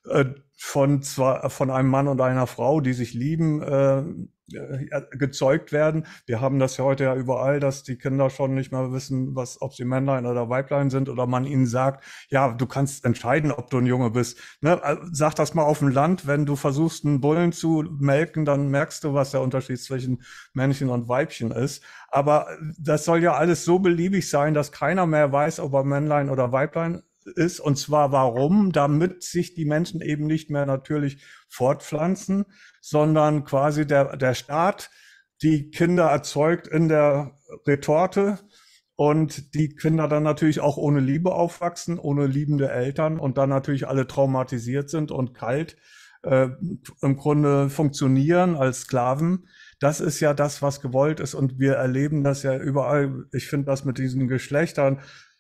von einem Mann und einer Frau, die sich lieben, gezeugt werden. Wir haben das ja heute ja überall, dass die Kinder schon nicht mehr wissen, ob sie Männlein oder Weiblein sind oder man ihnen sagt, ja, du kannst entscheiden, ob du ein Junge bist. Ne? Sag das mal auf dem Land, wenn du versuchst, einen Bullen zu melken, dann merkst du, was der Unterschied zwischen Männchen und Weibchen ist. Aber das soll ja alles so beliebig sein, dass keiner mehr weiß, ob er Männlein oder Weiblein ist. Und zwar warum? Damit sich die Menschen eben nicht mehr natürlich fortpflanzen, sondern quasi der Staat die Kinder erzeugt in der Retorte und die Kinder dann natürlich auch ohne Liebe aufwachsen, ohne liebende Eltern und dann natürlich alle traumatisiert sind und kalt im Grunde funktionieren als Sklaven. Das ist ja das, was gewollt ist und wir erleben das ja überall. Ich finde das mit diesen Geschlechtern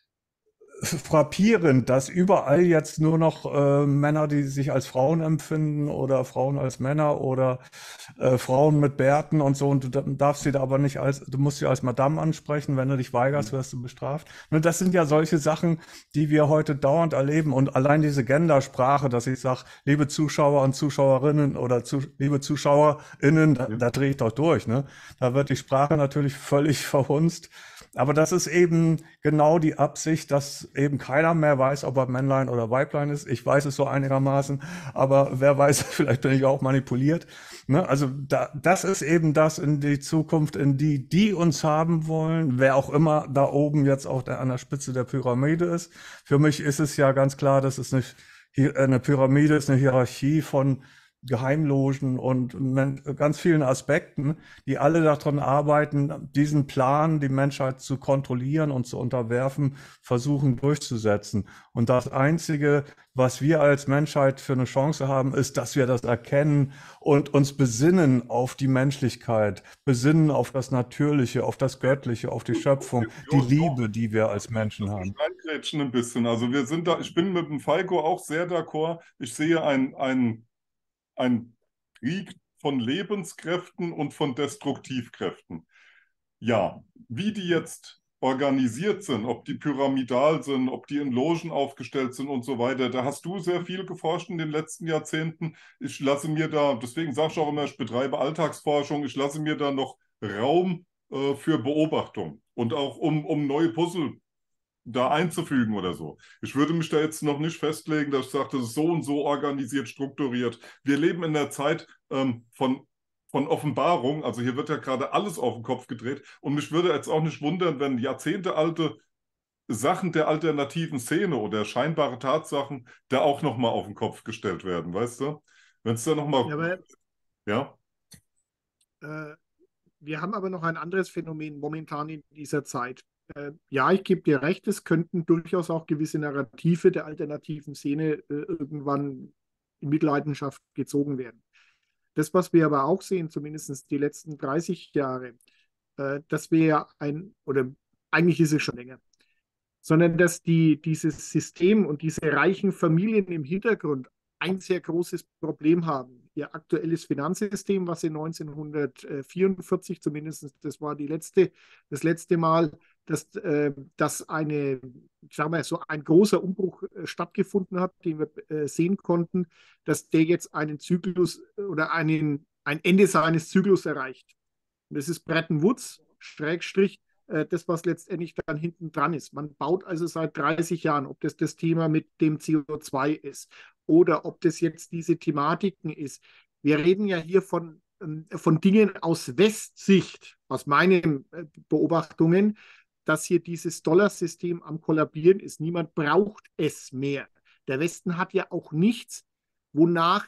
frappierend, dass überall jetzt nur noch Männer, die sich als Frauen empfinden oder Frauen als Männer oder Frauen mit Bärten und so und du darfst sie da aber nicht du musst sie als Madame ansprechen, wenn du dich weigerst, wirst du bestraft. Und das sind ja solche Sachen, die wir heute dauernd erleben und allein diese Gendersprache, dass ich sage, liebe Zuschauer und Zuschauerinnen oder liebe ZuschauerInnen, da drehe ich doch durch, ne? Da wird die Sprache natürlich völlig verhunzt. Aber das ist eben genau die Absicht, dass eben keiner mehr weiß, ob er Männlein oder Weiblein ist. Ich weiß es so einigermaßen, aber wer weiß, vielleicht bin ich auch manipuliert. Ne? Also das ist eben das in die Zukunft, in die uns haben wollen, wer auch immer da oben jetzt auch an der Spitze der Pyramide ist. Für mich ist es ja ganz klar, dass es eine Pyramide ist, eine Hierarchie von Geheimlogen und ganz vielen Aspekten, die alle daran arbeiten, diesen Plan, die Menschheit zu kontrollieren und zu unterwerfen, versuchen durchzusetzen. Und das Einzige, was wir als Menschheit für eine Chance haben, ist, dass wir das erkennen und uns besinnen auf die Menschlichkeit, besinnen auf das Natürliche, auf das Göttliche, auf die Schöpfung, die Liebe, die wir als Menschen haben. Ein bisschen. Also wir sind da, ich bin mit dem Falco auch sehr d'accord. Ich sehe ein Krieg von Lebenskräften und von Destruktivkräften. Ja, wie die jetzt organisiert sind, ob die pyramidal sind, ob die in Logen aufgestellt sind und so weiter, da hast du sehr viel geforscht in den letzten Jahrzehnten. Ich lasse mir da, deswegen sage ich auch immer, ich betreibe Alltagsforschung, ich lasse mir da noch Raum für Beobachtung und auch um neue Puzzle da einzufügen oder so. Ich würde mich da jetzt noch nicht festlegen, dass ich sage, das ist so und so organisiert, strukturiert. Wir leben in der Zeit von Offenbarung, also hier wird ja gerade alles auf den Kopf gedreht und mich würde jetzt auch nicht wundern, wenn jahrzehntealte Sachen der alternativen Szene oder scheinbare Tatsachen da auch nochmal auf den Kopf gestellt werden, weißt du? Wenn es da nochmal, Ja, aber ja, äh, wir haben aber noch ein anderes Phänomen momentan in dieser Zeit. Ja, ich gebe dir recht, es könnten durchaus auch gewisse Narrative der alternativen Szene irgendwann in Mitleidenschaft gezogen werden. Das, was wir aber auch sehen, zumindest die letzten 30 Jahre, dass wir ja oder eigentlich ist es schon länger, sondern dass dieses System und diese reichen Familien im Hintergrund ein sehr großes Problem haben. Ihr aktuelles Finanzsystem, was sie 1944 zumindest, das war das letzte Mal, dass ich sag mal, so ein großer Umbruch stattgefunden hat, den wir sehen konnten, dass der jetzt einen Zyklus oder ein Ende seines Zyklus erreicht. Und das ist Bretton Woods, Schrägstrich, das, was letztendlich dann hinten dran ist. Man baut also seit 30 Jahren, ob das Thema mit dem CO2 ist oder ob das jetzt diese Thematiken ist. Wir reden ja hier von Dingen aus Westsicht, aus meinen Beobachtungen, dass hier dieses Dollarsystem am Kollabieren ist. Niemand braucht es mehr. Der Westen hat ja auch nichts, wonach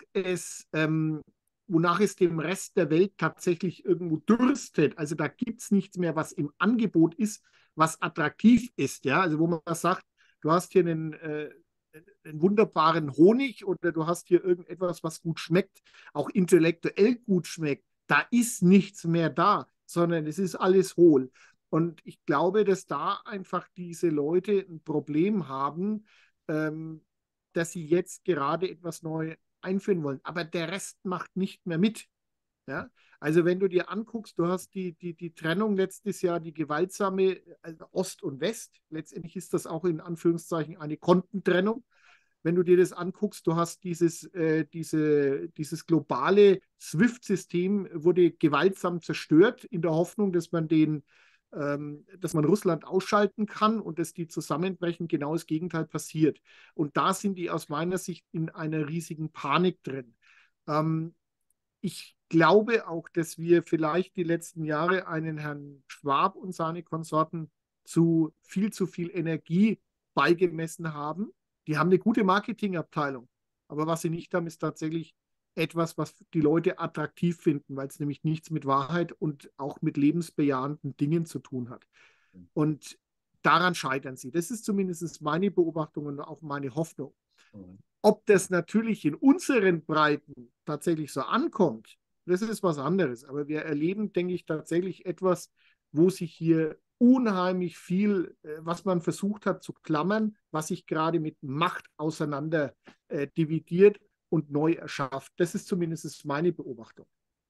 es dem Rest der Welt tatsächlich irgendwo dürstet. Also da gibt es nichts mehr, was im Angebot ist, was attraktiv ist. Ja? Also wo man sagt, du hast hier einen wunderbaren Honig oder du hast hier irgendetwas, was gut schmeckt, auch intellektuell gut schmeckt. Da ist nichts mehr da, sondern es ist alles hohl. Und ich glaube, dass da einfach diese Leute ein Problem haben, ähm, dass sie jetzt gerade etwas neu einführen wollen. Aber der Rest macht nicht mehr mit. Ja? Also wenn du dir anguckst, du hast die Trennung letztes Jahr, die gewaltsame Ost und West. Letztendlich ist das auch in Anführungszeichen eine Kontentrennung. Wenn du dir das anguckst, du hast dieses globale SWIFT-System wurde gewaltsam zerstört in der Hoffnung, dass man Russland ausschalten kann und dass die zusammenbrechen, genau das Gegenteil passiert. Und da sind die aus meiner Sicht in einer riesigen Panik drin. Ähm, Ich glaube auch, dass wir vielleicht die letzten Jahre einen Herrn Schwab und seine Konsorten zu viel Energie beigemessen haben. Die haben eine gute Marketingabteilung. Aber was sie nicht haben, ist tatsächlich etwas, was die Leute attraktiv finden, weil es nämlich nichts mit Wahrheit und auch mit lebensbejahenden Dingen zu tun hat. Und daran scheitern sie. Das ist zumindest meine Beobachtung und auch meine Hoffnung. Ob das natürlich in unseren Breiten tatsächlich so ankommt, das ist was anderes. Aber wir erleben, denke ich, tatsächlich etwas, wo sich hier unheimlich viel, was man versucht hat zu klammern, was sich gerade mit Macht auseinander dividiert und neu erschafft. Das ist zumindest meine Beobachtung.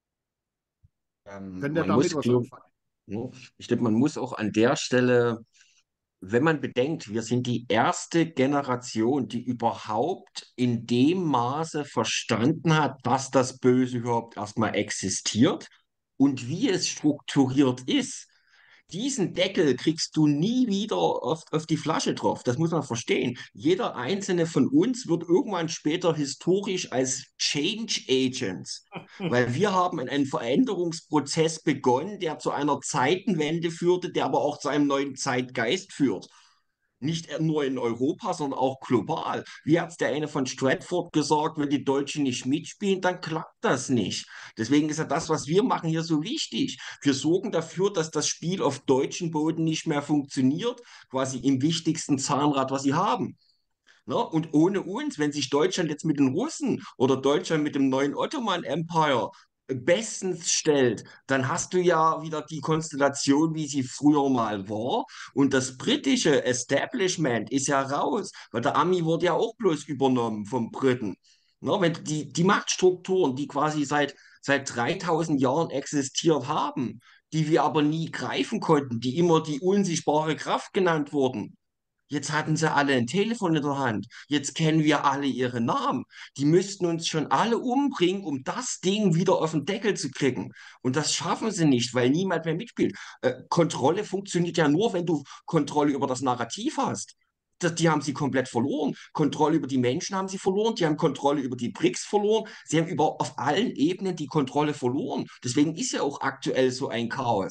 Könnt ihr Man muss, damit was anfangen? ja, ich glaube, man muss auch an der Stelle, wenn man bedenkt, wir sind die erste Generation, die überhaupt in dem Maße verstanden hat, dass das Böse überhaupt erstmal existiert und wie es strukturiert ist. Diesen Deckel kriegst du nie wieder auf die Flasche drauf. Das muss man verstehen. Jeder einzelne von uns wird irgendwann später historisch als Change Agents, weil wir haben einen Veränderungsprozess begonnen, der zu einer Zeitenwende führte, der aber auch zu einem neuen Zeitgeist führt. Nicht nur in Europa, sondern auch global. Wie hat der eine von Stratford gesagt, wenn die Deutschen nicht mitspielen, dann klappt das nicht. Deswegen ist ja das, was wir machen, hier so wichtig. Wir sorgen dafür, dass das Spiel auf deutschem Boden nicht mehr funktioniert, quasi im wichtigsten Zahnrad, was sie haben. Ne? Und ohne uns, wenn sich Deutschland jetzt mit den Russen oder Deutschland mit dem neuen Ottoman Empire bestens stellt, dann hast du ja wieder die Konstellation, wie sie früher mal war. Und das britische Establishment ist ja raus, weil der Ami wurde ja auch bloß übernommen vom Briten. Ne? Wenn die Machtstrukturen, die quasi seit 3000 Jahren existiert haben, die wir aber nie greifen konnten, die immer die unsichtbare Kraft genannt wurden. Jetzt hatten sie alle ein Telefon in der Hand. Jetzt kennen wir alle ihre Namen. Die müssten uns schon alle umbringen, um das Ding wieder auf den Deckel zu kriegen. Und das schaffen sie nicht, weil niemand mehr mitspielt. Kontrolle funktioniert ja nur, wenn du Kontrolle über das Narrativ hast. Die haben sie komplett verloren. Kontrolle über die Menschen haben sie verloren. Die haben Kontrolle über die BRICS verloren. Sie haben auf allen Ebenen die Kontrolle verloren. Deswegen ist ja auch aktuell so ein Chaos.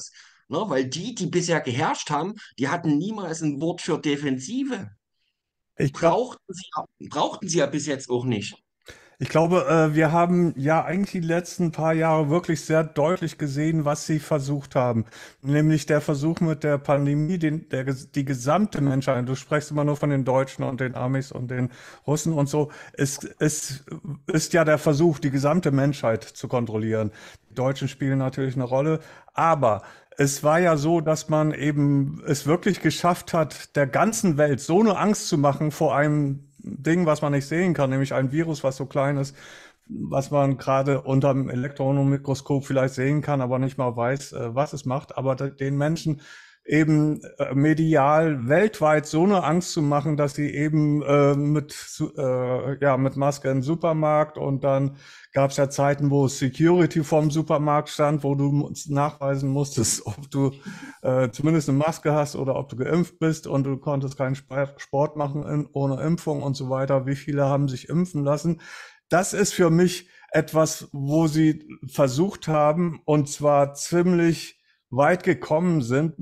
Ne? Weil die bisher geherrscht haben, die hatten niemals ein Wort für Defensive. Ich glaube, Brauchten sie ja bis jetzt auch nicht. Ich glaube, wir haben ja eigentlich die letzten paar Jahre wirklich sehr deutlich gesehen, was sie versucht haben. Nämlich der Versuch mit der Pandemie, die gesamte Menschheit, du sprichst immer nur von den Deutschen und den Amis und den Russen und so, ist ja der Versuch, die gesamte Menschheit zu kontrollieren. Die Deutschen spielen natürlich eine Rolle, aber es war ja so, dass man eben es wirklich geschafft hat, der ganzen Welt so eine Angst zu machen vor einem Ding, was man nicht sehen kann, nämlich ein Virus, was so klein ist, was man gerade unter dem Elektronenmikroskop vielleicht sehen kann, aber nicht mal weiß, was es macht. Aber den Menschen eben medial weltweit so eine Angst zu machen, dass sie eben mit Maske im Supermarkt, und dann gab es ja Zeiten, wo Security vorm Supermarkt stand, wo du nachweisen musstest, ob du zumindest eine Maske hast oder ob du geimpft bist, und du konntest keinen Sport machen ohne Impfung und so weiter. Wie viele haben sich impfen lassen? Das ist für mich etwas, wo sie versucht haben, und zwar ziemlich weit gekommen sind,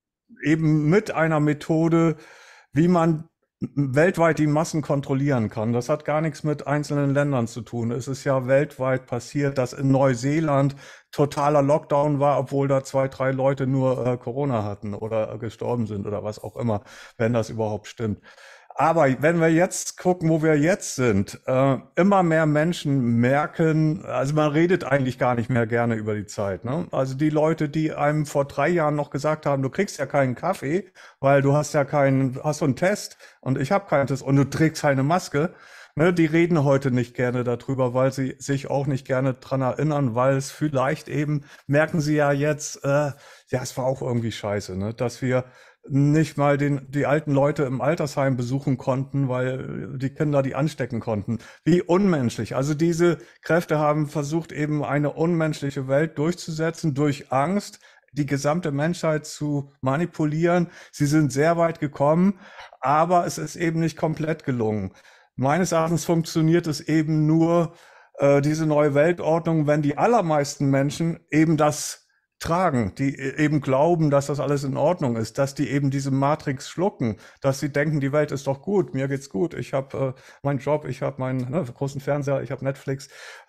eben mit einer Methode, wie man weltweit die Massen kontrollieren kann. Das hat gar nichts mit einzelnen Ländern zu tun. Es ist ja weltweit passiert, dass in Neuseeland totaler Lockdown war, obwohl da 2, 3 Leute nur Corona hatten oder gestorben sind oder was auch immer, wenn das überhaupt stimmt. Aber wenn wir jetzt gucken, wo wir jetzt sind, immer mehr Menschen merken, also man redet eigentlich gar nicht mehr gerne über die Zeit, ne? Also die Leute, die einem vor 3 Jahren noch gesagt haben, du kriegst ja keinen Kaffee, weil du hast ja hast so einen Test und ich habe keinen Test und du trägst keine Maske, ne? Die reden heute nicht gerne darüber, weil sie sich auch nicht gerne dran erinnern, weil es vielleicht eben, merken sie ja jetzt, ja, es war auch irgendwie scheiße, ne? Dass wir nicht mal die alten Leute im Altersheim besuchen konnten, weil die Kinder die anstecken konnten. Wie unmenschlich. Also diese Kräfte haben versucht, eben eine unmenschliche Welt durchzusetzen, durch Angst die gesamte Menschheit zu manipulieren. Sie sind sehr weit gekommen, aber es ist eben nicht komplett gelungen. Meines Erachtens funktioniert es eben nur, diese neue Weltordnung, wenn die allermeisten Menschen eben das tragen, die eben glauben, dass das alles in Ordnung ist, dass die eben diese Matrix schlucken, dass sie denken, die Welt ist doch gut, mir geht's gut, ich habe meinen Job, ich habe meinen großen Fernseher, ich habe Netflix,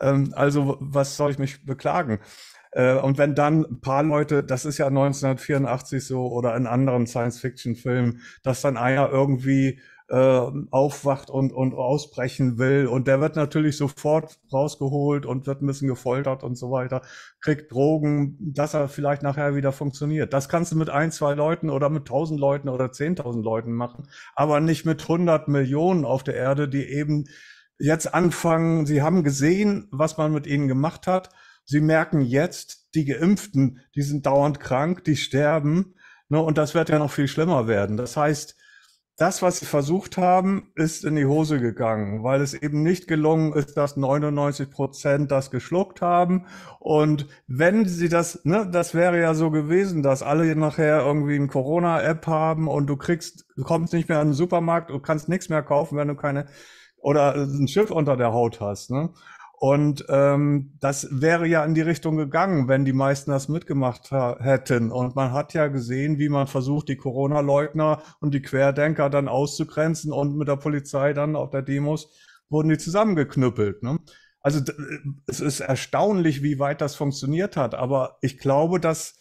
also was soll ich mich beklagen? Und wenn dann ein paar Leute, das ist ja 1984 so oder in anderen Science-Fiction-Filmen, dass dann einer irgendwie aufwacht und ausbrechen will, und der wird natürlich sofort rausgeholt und wird ein bisschen gefoltert und so weiter, kriegt Drogen, dass er vielleicht nachher wieder funktioniert. Das kannst du mit 1, 2 Leuten oder mit 1000 Leuten oder 10.000 Leuten machen, aber nicht mit 100 Millionen auf der Erde, die eben jetzt anfangen. Sie haben gesehen, was man mit ihnen gemacht hat. Sie merken jetzt, die Geimpften, die sind dauernd krank, die sterben, ne, und das wird ja noch viel schlimmer werden. Das heißt, das, was sie versucht haben, ist in die Hose gegangen, weil es eben nicht gelungen ist, dass 99% das geschluckt haben. Und wenn sie das, ne, das wäre ja so gewesen, dass alle nachher irgendwie eine Corona-App haben und du kommst nicht mehr in den Supermarkt, du kannst nichts mehr kaufen, wenn du oder ein Schiff unter der Haut hast, ne? Und das wäre ja in die Richtung gegangen, wenn die meisten das mitgemacht hätten. Und man hat ja gesehen, wie man versucht, die Corona-Leugner und die Querdenker dann auszugrenzen, und mit der Polizei dann auf der Demos wurden die zusammengeknüppelt, ne? Also es ist erstaunlich, wie weit das funktioniert hat. Aber ich glaube, dass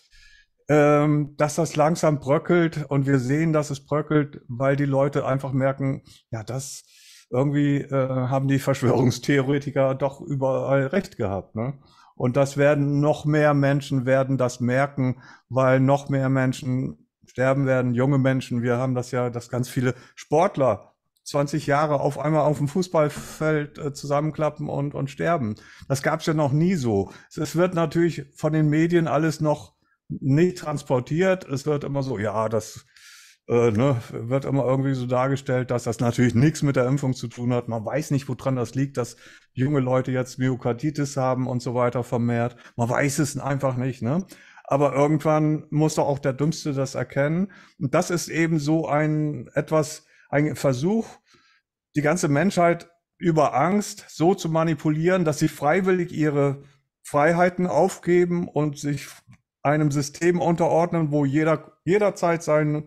das langsam bröckelt, und wir sehen, dass es bröckelt, weil die Leute einfach merken, ja, irgendwie haben die Verschwörungstheoretiker doch überall recht gehabt, ne? Und noch mehr Menschen werden das merken, weil noch mehr Menschen sterben werden, junge Menschen. Wir haben das ja, dass ganz viele Sportler 20 Jahre auf einmal auf dem Fußballfeld zusammenklappen und sterben. Das gab es ja noch nie so. Es wird natürlich von den Medien alles noch nicht transportiert. Es wird immer so, ja, das wird immer irgendwie so dargestellt, dass das natürlich nichts mit der Impfung zu tun hat. Man weiß nicht, woran das liegt, dass junge Leute jetzt Myokarditis haben und so weiter vermehrt. Man weiß es einfach nicht, ne? Aber irgendwann muss doch auch der Dümmste das erkennen. Und das ist eben so ein Versuch, die ganze Menschheit über Angst so zu manipulieren, dass sie freiwillig ihre Freiheiten aufgeben und sich einem System unterordnen, wo jeder jederzeit seine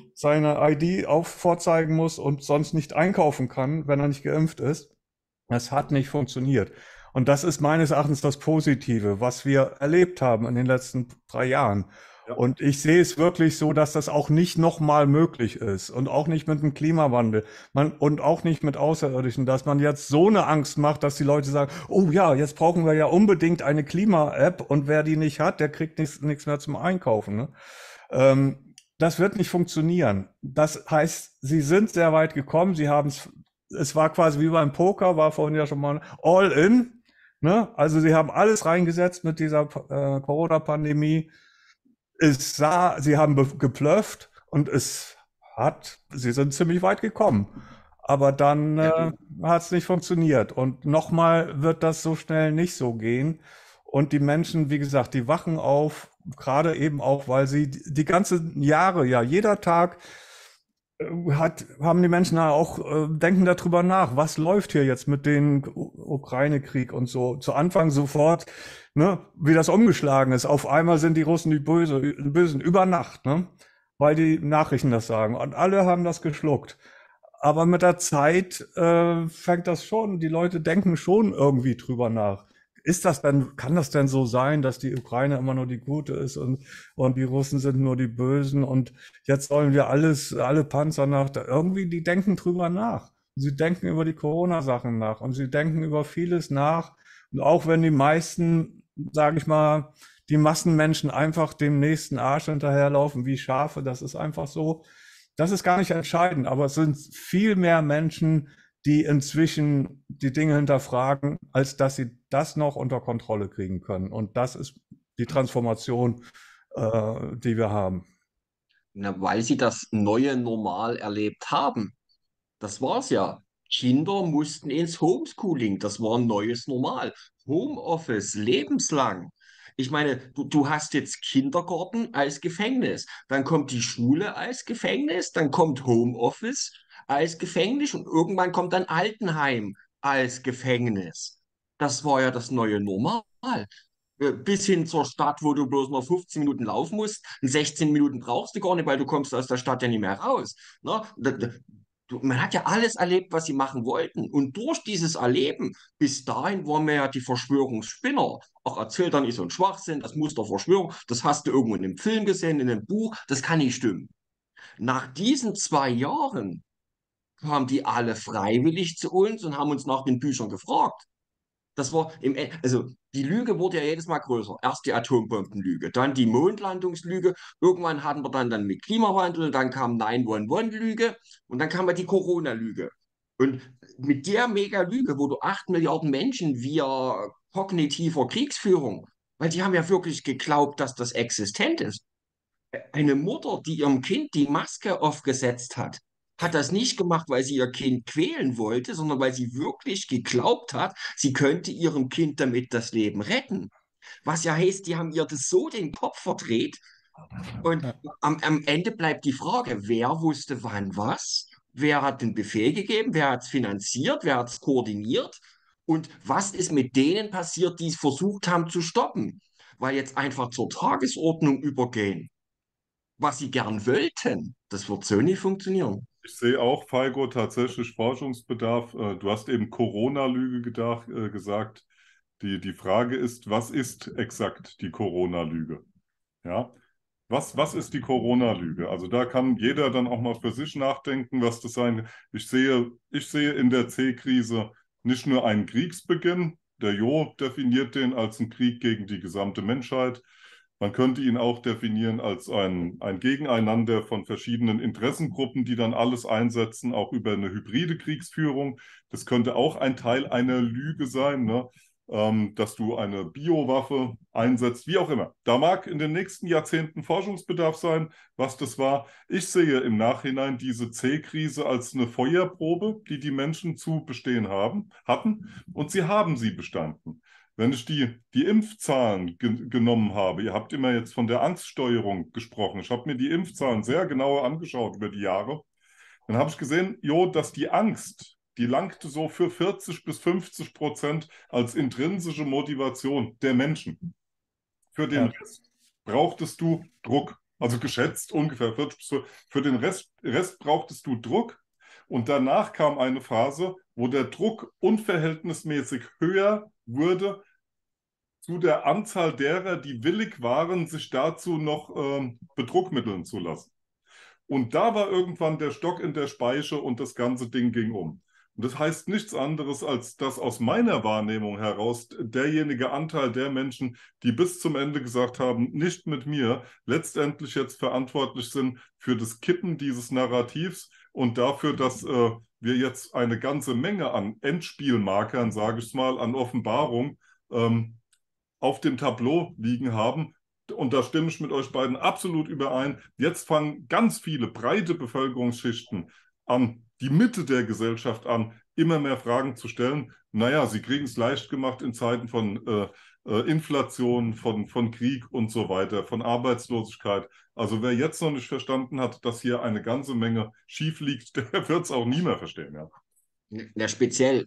ID vorzeigen muss und sonst nicht einkaufen kann, wenn er nicht geimpft ist. Das hat nicht funktioniert. Und das ist meines Erachtens das Positive, was wir erlebt haben in den letzten 3 Jahren. Ja. Und ich sehe es wirklich so, dass das auch nicht nochmal möglich ist und auch nicht mit dem Klimawandel und auch nicht mit Außerirdischen, dass man jetzt so eine Angst macht, dass die Leute sagen, oh ja, jetzt brauchen wir ja unbedingt eine Klima-App und wer die nicht hat, der kriegt nichts mehr zum Einkaufen. Ne? Das wird nicht funktionieren. Das heißt, sie sind sehr weit gekommen, es war quasi wie beim Poker, war vorhin ja schon mal all in. Ne? Also sie haben alles reingesetzt mit dieser Corona-Pandemie. Sie haben geblufft und sie sind ziemlich weit gekommen. Aber dann hat es nicht funktioniert. Und nochmal wird das so schnell nicht so gehen. Und die Menschen, wie gesagt, die wachen auf, gerade eben auch, weil sie die ganzen Jahre, ja, jeder Tag haben die Menschen ja auch, denken darüber nach, was läuft hier jetzt mit dem Ukraine-Krieg und so. Zu Anfang sofort, ne, wie das umgeschlagen ist. Auf einmal sind die Russen die Bösen über Nacht, ne, weil die Nachrichten das sagen. Und alle haben das geschluckt. Aber mit der Zeit fängt das schon, die Leute denken schon irgendwie drüber nach. Kann das denn so sein, dass die Ukraine immer nur die Gute ist und die Russen sind nur die Bösen und jetzt sollen wir alle Panzer irgendwie, die denken drüber nach. Sie denken über die Corona-Sachen nach und sie denken über vieles nach. Und auch wenn die meisten, sage ich mal, die Massenmenschen einfach dem nächsten Arsch hinterherlaufen wie Schafe, das ist einfach so. Das ist gar nicht entscheidend, aber es sind viel mehr Menschen, die inzwischen die Dinge hinterfragen, als dass sie das noch unter Kontrolle kriegen können. Und das ist die Transformation, die wir haben. Na, weil sie das neue Normal erlebt haben. Das war's ja. Kinder mussten ins Homeschooling. Das war ein neues Normal. Homeoffice, lebenslang. Ich meine, du hast jetzt Kindergarten als Gefängnis. Dann kommt die Schule als Gefängnis. Dann kommt Homeoffice als Gefängnis. Und irgendwann kommt dann Altenheim als Gefängnis. Das war ja das neue Normal. Bis hin zur Stadt, wo du bloß noch 15 Minuten laufen musst. 16 Minuten brauchst du gar nicht, weil du kommst aus der Stadt ja nicht mehr raus. Ne? Man hat ja alles erlebt, was sie machen wollten. Und durch dieses Erleben, bis dahin waren wir ja die Verschwörungsspinner. Ach, erzählt dann nicht so ein Schwachsinn, das muss doch Verschwörung, das hast du irgendwo in einem Film gesehen, in einem Buch, das kann nicht stimmen. Nach diesen 2 Jahren kamen die alle freiwillig zu uns und haben uns nach den Büchern gefragt. Das war also die Lüge wurde ja jedes Mal größer. Erst die Atombombenlüge, dann die Mondlandungslüge. Irgendwann hatten wir dann mit Klimawandel, dann kam 911-Lüge und dann kam ja die Corona-Lüge. Und mit der Mega-Lüge, wo du 8 Milliarden Menschen via kognitiver Kriegsführung, weil die haben ja wirklich geglaubt, dass das existent ist. Eine Mutter, die ihrem Kind die Maske aufgesetzt hat, hat das nicht gemacht, weil sie ihr Kind quälen wollte, sondern weil sie wirklich geglaubt hat, sie könnte ihrem Kind damit das Leben retten. Was ja heißt, die haben ihr das so den Kopf verdreht. Und am Ende bleibt die Frage, wer wusste wann was? Wer hat den Befehl gegeben? Wer hat es finanziert? Wer hat es koordiniert? Und was ist mit denen passiert, die es versucht haben zu stoppen? Weil jetzt einfach zur Tagesordnung übergehen, was sie gern wollten, das wird so nicht funktionieren. Ich sehe auch, Falco, tatsächlich Forschungsbedarf. Du hast eben Corona-Lüge gesagt. Die Frage ist, was ist exakt die Corona-Lüge? Ja, was ist die Corona-Lüge? Also da kann jeder dann auch mal für sich nachdenken, was das sein. Ich sehe in der C-Krise nicht nur einen Kriegsbeginn. Der Jo definiert den als einen Krieg gegen die gesamte Menschheit. Man könnte ihn auch definieren als ein Gegeneinander von verschiedenen Interessengruppen, die dann alles einsetzen, auch über eine hybride Kriegsführung. Das könnte auch ein Teil einer Lüge sein, ne? Dass du eine Biowaffe einsetzt, wie auch immer. Da mag in den nächsten Jahrzehnten Forschungsbedarf sein, was das war. Ich sehe im Nachhinein diese C-Krise als eine Feuerprobe, die die Menschen zu bestehen hatten, und sie haben sie bestanden. Wenn ich die Impfzahlen genommen habe, ihr habt immer jetzt von der Angststeuerung gesprochen, ich habe mir die Impfzahlen sehr genauer angeschaut über die Jahre, dann habe ich gesehen, dass die Angst, die langte so für 40-50% als intrinsische Motivation der Menschen für den Rest. brauchtest du Druck. Also geschätzt ungefähr 40%. Für den Rest brauchtest du Druck. Und danach kam eine Phase, wo der Druck unverhältnismäßig höher wurde zu der Anzahl derer, die willig waren, sich dazu noch bedruckmitteln zu lassen. Und da war irgendwann der Stock in der Speiche und das ganze Ding ging um. Und das heißt nichts anderes, als dass aus meiner Wahrnehmung heraus derjenige Anteil der Menschen, die bis zum Ende gesagt haben, nicht mit mir, letztendlich jetzt verantwortlich sind für das Kippen dieses Narrativs und dafür, dass wir jetzt eine ganze Menge an Endspielmarkern, sage ich mal, an Offenbarung auf dem Tableau liegen haben. Und da stimme ich mit euch beiden absolut überein. Jetzt fangen ganz viele breite Bevölkerungsschichten an, die Mitte der Gesellschaft an, immer mehr Fragen zu stellen. Naja, sie kriegen es leicht gemacht in Zeiten von Inflation, von Krieg und so weiter, von Arbeitslosigkeit. Also wer jetzt noch nicht verstanden hat, dass hier eine ganze Menge schief liegt, der wird es auch nie mehr verstehen. Ja. Ja, speziell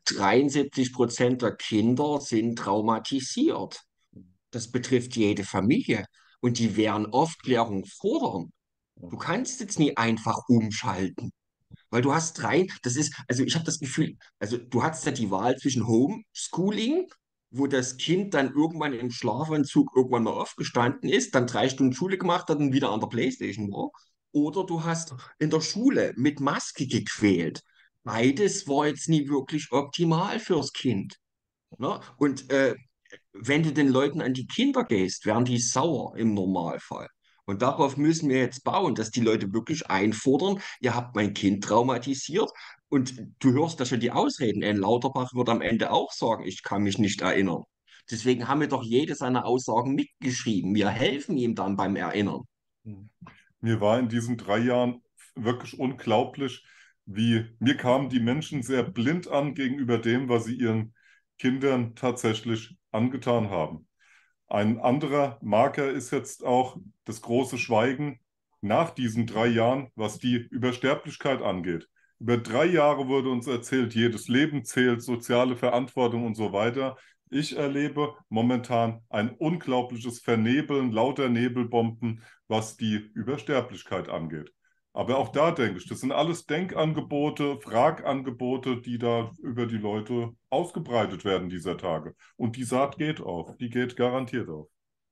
73% der Kinder sind traumatisiert. Das betrifft jede Familie. Und die werden Aufklärung fordern. Du kannst jetzt nie einfach umschalten. Weil du hast das ist, also ich habe das Gefühl, also du hast ja die Wahl zwischen Homeschooling, wo das Kind dann irgendwann im Schlafanzug irgendwann mal aufgestanden ist, dann 3 Stunden Schule gemacht hat und wieder an der Playstation war. Oder du hast in der Schule mit Maske gequält. Beides war jetzt nie wirklich optimal fürs Kind. Ne? Und wenn du den Leuten an die Kinder gehst, werden die sauer im Normalfall. Und darauf müssen wir jetzt bauen, dass die Leute wirklich einfordern, ihr habt mein Kind traumatisiert. Und du hörst da schon die Ausreden. Ein Lauterbach wird am Ende auch sagen, ich kann mich nicht erinnern. Deswegen haben wir doch jede seiner Aussagen mitgeschrieben. Wir helfen ihm dann beim Erinnern. Mir war in diesen 3 Jahren wirklich unglaublich, wie mir kamen die Menschen sehr blind an gegenüber dem, was sie ihren Kindern tatsächlich angetan haben. Ein anderer Marker ist jetzt auch das große Schweigen nach diesen 3 Jahren, was die Übersterblichkeit angeht. Über 3 Jahre wurde uns erzählt, jedes Leben zählt, soziale Verantwortung und so weiter. Ich erlebe momentan ein unglaubliches Vernebeln lauter Nebelbomben, was die Übersterblichkeit angeht. Aber auch da denke ich, das sind alles Denkangebote, Fragangebote, die da über die Leute ausgebreitet werden dieser Tage. Und die Saat geht auf, die geht garantiert auf.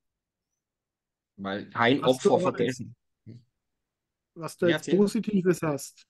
Weil kein Was du Opfer aber als, vergessen. was du Ja, als erzähl. Positives hast,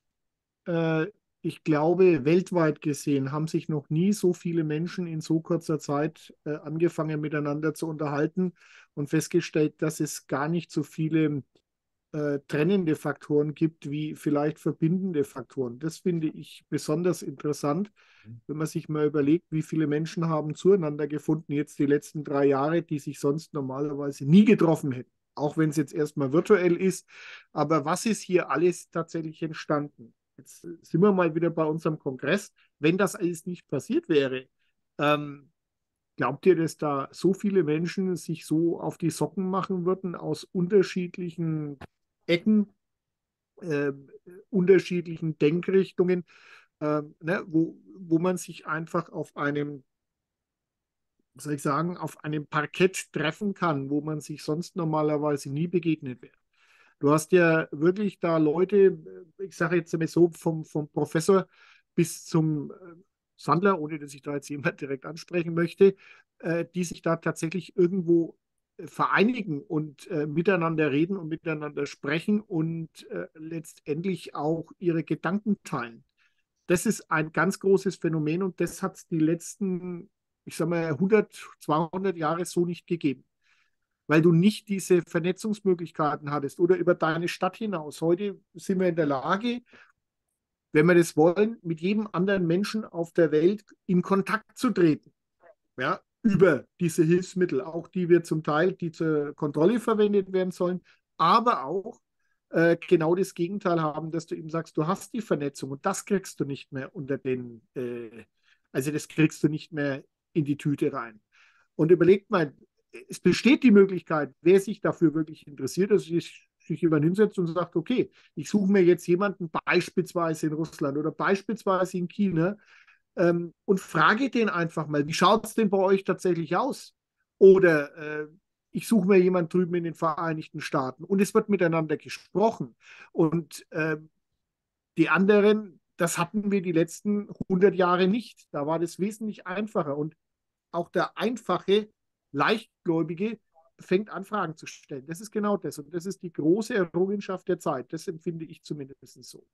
ich glaube, weltweit gesehen haben sich noch nie so viele Menschen in so kurzer Zeit angefangen miteinander zu unterhalten und festgestellt, dass es gar nicht so viele trennende Faktoren gibt wie vielleicht verbindende Faktoren. Das finde ich besonders interessant, wenn man sich mal überlegt, wie viele Menschen haben zueinander gefunden jetzt die letzten 3 Jahre, die sich sonst normalerweise nie getroffen hätten. Auch wenn es jetzt erstmal virtuell ist. Aber was ist hier alles tatsächlich entstanden? Jetzt sind wir mal wieder bei unserem Kongress. Wenn das alles nicht passiert wäre, ähm, glaubt ihr, dass da so viele Menschen sich so auf die Socken machen würden aus unterschiedlichen Ecken, äh, unterschiedlichen Denkrichtungen, ne, wo man sich einfach auf einem, was soll ich sagen, auf einem Parkett treffen kann, wo man sich sonst normalerweise nie begegnet wäre? Du hast ja wirklich da Leute, ich sage jetzt mal so, vom Professor bis zum Sandler, ohne dass ich da jetzt jemand direkt ansprechen möchte, die sich da tatsächlich irgendwo vereinigen und miteinander reden und miteinander sprechen und letztendlich auch ihre Gedanken teilen. Das ist ein ganz großes Phänomen und das hat es die letzten, ich sage mal, 100, 200 Jahre so nicht gegeben, weil du nicht diese Vernetzungsmöglichkeiten hattest oder über deine Stadt hinaus. Heute sind wir in der Lage, wenn wir das wollen, mit jedem anderen Menschen auf der Welt in Kontakt zu treten. Ja, über diese Hilfsmittel, auch die wir zum Teil, die zur Kontrolle verwendet werden sollen, aber auch genau das Gegenteil haben, dass du eben sagst, du hast die Vernetzung und das kriegst du nicht mehr unter also das kriegst du nicht mehr in die Tüte rein. Und überlegt mal, es besteht die Möglichkeit, wer sich dafür wirklich interessiert, dass sich jemand hinsetzt und sagt, okay, ich suche mir jetzt jemanden beispielsweise in Russland oder beispielsweise in China und frage den einfach mal, wie schaut es denn bei euch tatsächlich aus? Oder ich suche mir jemanden drüben in den Vereinigten Staaten und es wird miteinander gesprochen. Und die anderen, das hatten wir die letzten 100 Jahre nicht. Da war das wesentlich einfacher. Und auch der einfache, leichtgläubige fängt an, Fragen zu stellen. Das ist genau das. Und das ist die große Errungenschaft der Zeit. Das empfinde ich zumindest so.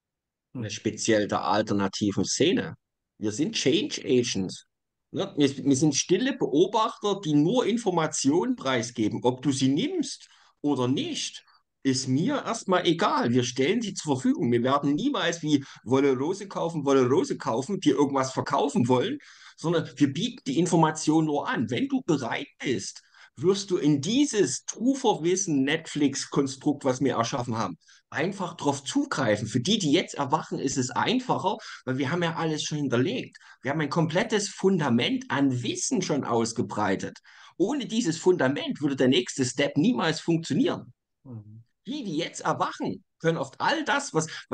Speziell der alternativen Szene. Wir sind Change Agents. Ne? Wir sind stille Beobachter, die nur Informationen preisgeben. Ob du sie nimmst oder nicht, ist mir erstmal egal. Wir stellen sie zur Verfügung. Wir werden niemals wie Wolle Rose kaufen, die irgendwas verkaufen wollen, sondern wir bieten die Information nur an. Wenn du bereit bist, wirst du in dieses True-for-Wissen Netflix-Konstrukt, was wir erschaffen haben, einfach drauf zugreifen. Für die, die jetzt erwachen, ist es einfacher, weil wir haben ja alles schon hinterlegt. Wir haben ein komplettes Fundament an Wissen schon ausgebreitet. Ohne dieses Fundament würde der nächste Step niemals funktionieren. Die, die jetzt erwachen, können oft all das,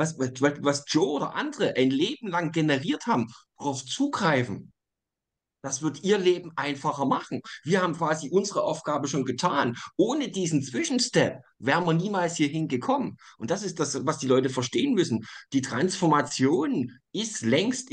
was Joe oder andere ein Leben lang generiert haben, darauf zugreifen. Das wird ihr Leben einfacher machen. Wir haben quasi unsere Aufgabe schon getan. Ohne diesen Zwischenstep wären wir niemals hierhin gekommen. Und das ist das, was die Leute verstehen müssen. Die Transformation ist längst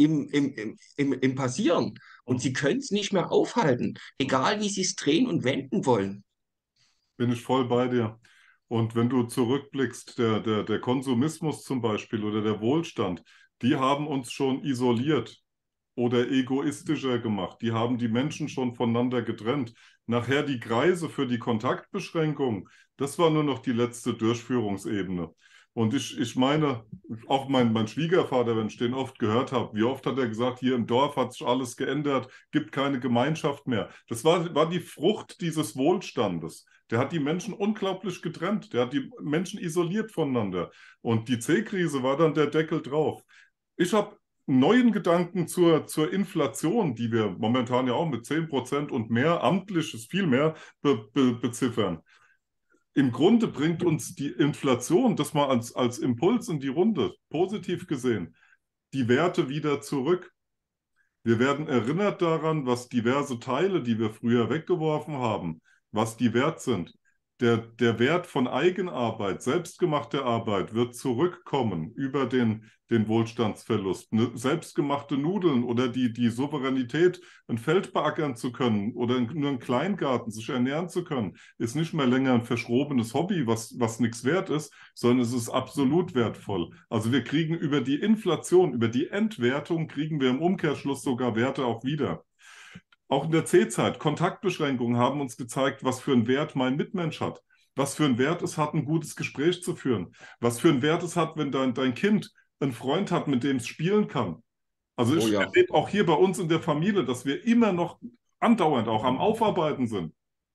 im Passieren. Und sie können es nicht mehr aufhalten, egal wie sie es drehen und wenden wollen. Bin ich voll bei dir. Und wenn du zurückblickst, der Konsumismus zum Beispiel oder der Wohlstand, die haben uns schon isoliert oder egoistischer gemacht. Die haben die Menschen schon voneinander getrennt. Nachher die Kreise für die Kontaktbeschränkung, das war nur noch die letzte Durchführungsebene. Und ich meine, auch mein Schwiegervater, wenn ich den oft gehört habe, wie oft hat er gesagt, hier im Dorf hat sich alles geändert, gibt keine Gemeinschaft mehr. Das war die Frucht dieses Wohlstandes. Der hat die Menschen unglaublich getrennt. Der hat die Menschen isoliert voneinander. Und die C-Krise war dann der Deckel drauf. Ich habe neuen Gedanken zur Inflation, die wir momentan ja auch mit 10% und mehr, amtliches viel mehr, beziffern. Im Grunde bringt uns die Inflation, das mal als Impuls in die Runde, positiv gesehen, die Werte wieder zurück. Wir werden erinnert daran, was diverse Teile, die wir früher weggeworfen haben, was die wert sind. Der Wert von Eigenarbeit, selbstgemachter Arbeit wird zurückkommen über den Wohlstandsverlust. Selbstgemachte Nudeln oder die Souveränität, ein Feld beackern zu können oder nur einen Kleingarten sich ernähren zu können, ist nicht mehr länger ein verschrobenes Hobby, was nichts wert ist, sondern es ist absolut wertvoll. Also wir kriegen über die Inflation, über die Entwertung, kriegen wir im Umkehrschluss sogar Werte auch wieder. Auch in der C-Zeit, Kontaktbeschränkungen haben uns gezeigt, was für einen Wert mein Mitmensch hat. Was für einen Wert es hat, ein gutes Gespräch zu führen. Was für einen Wert es hat, wenn dein Kind einen Freund hat, mit dem es spielen kann. Also ich erlebe auch hier bei uns in der Familie, dass wir immer noch andauernd auch am Aufarbeiten sind.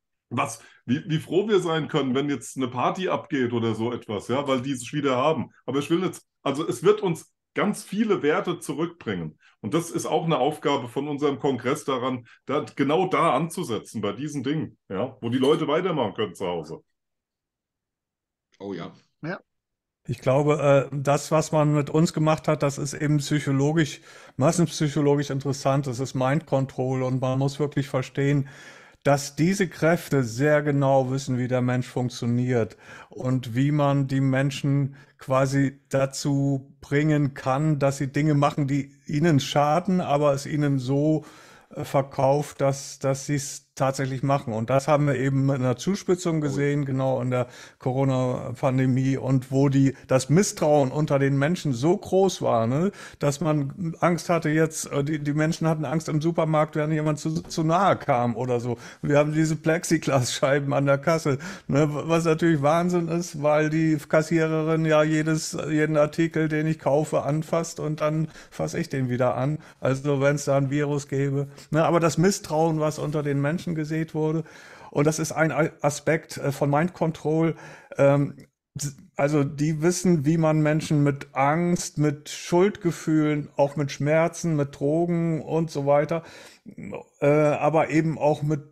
Wie froh wir sein können, wenn jetzt eine Party abgeht oder so etwas, ja, weil die es wieder haben. Aber ich will jetzt, also es wird uns ganz viele Werte zurückbringen. Und das ist auch eine Aufgabe von unserem Kongress daran, genau da anzusetzen, bei diesen Dingen, ja, wo die Leute weitermachen können zu Hause. Oh ja. Ja. Ich glaube, das, was man mit uns gemacht hat, das ist eben psychologisch, massenpsychologisch interessant. Das ist Mind Control und man muss wirklich verstehen, dass diese Kräfte sehr genau wissen, wie der Mensch funktioniert und wie man die Menschen quasi dazu bringen kann, dass sie Dinge machen, die ihnen schaden, aber es ihnen so verkauft, dass sie es tatsächlich machen. Und das haben wir eben in der Zuspitzung gesehen, genau in der Corona-Pandemie und wo das Misstrauen unter den Menschen so groß war, ne, dass man Angst hatte jetzt, die Menschen hatten Angst im Supermarkt, wenn jemand zu nahe kam oder so. Wir haben diese Plexiglasscheiben an der Kasse, ne, was natürlich Wahnsinn ist, weil die Kassiererin ja jeden Artikel, den ich kaufe, anfasst und dann fasse ich den wieder an. Also wenn es da ein Virus gäbe. Ne, aber das Misstrauen, was unter den Menschen gesät wurde. Und das ist ein Aspekt von Mind Control. Also die wissen, wie man Menschen mit Angst, mit Schuldgefühlen, auch mit Schmerzen, mit Drogen und so weiter, aber eben auch mit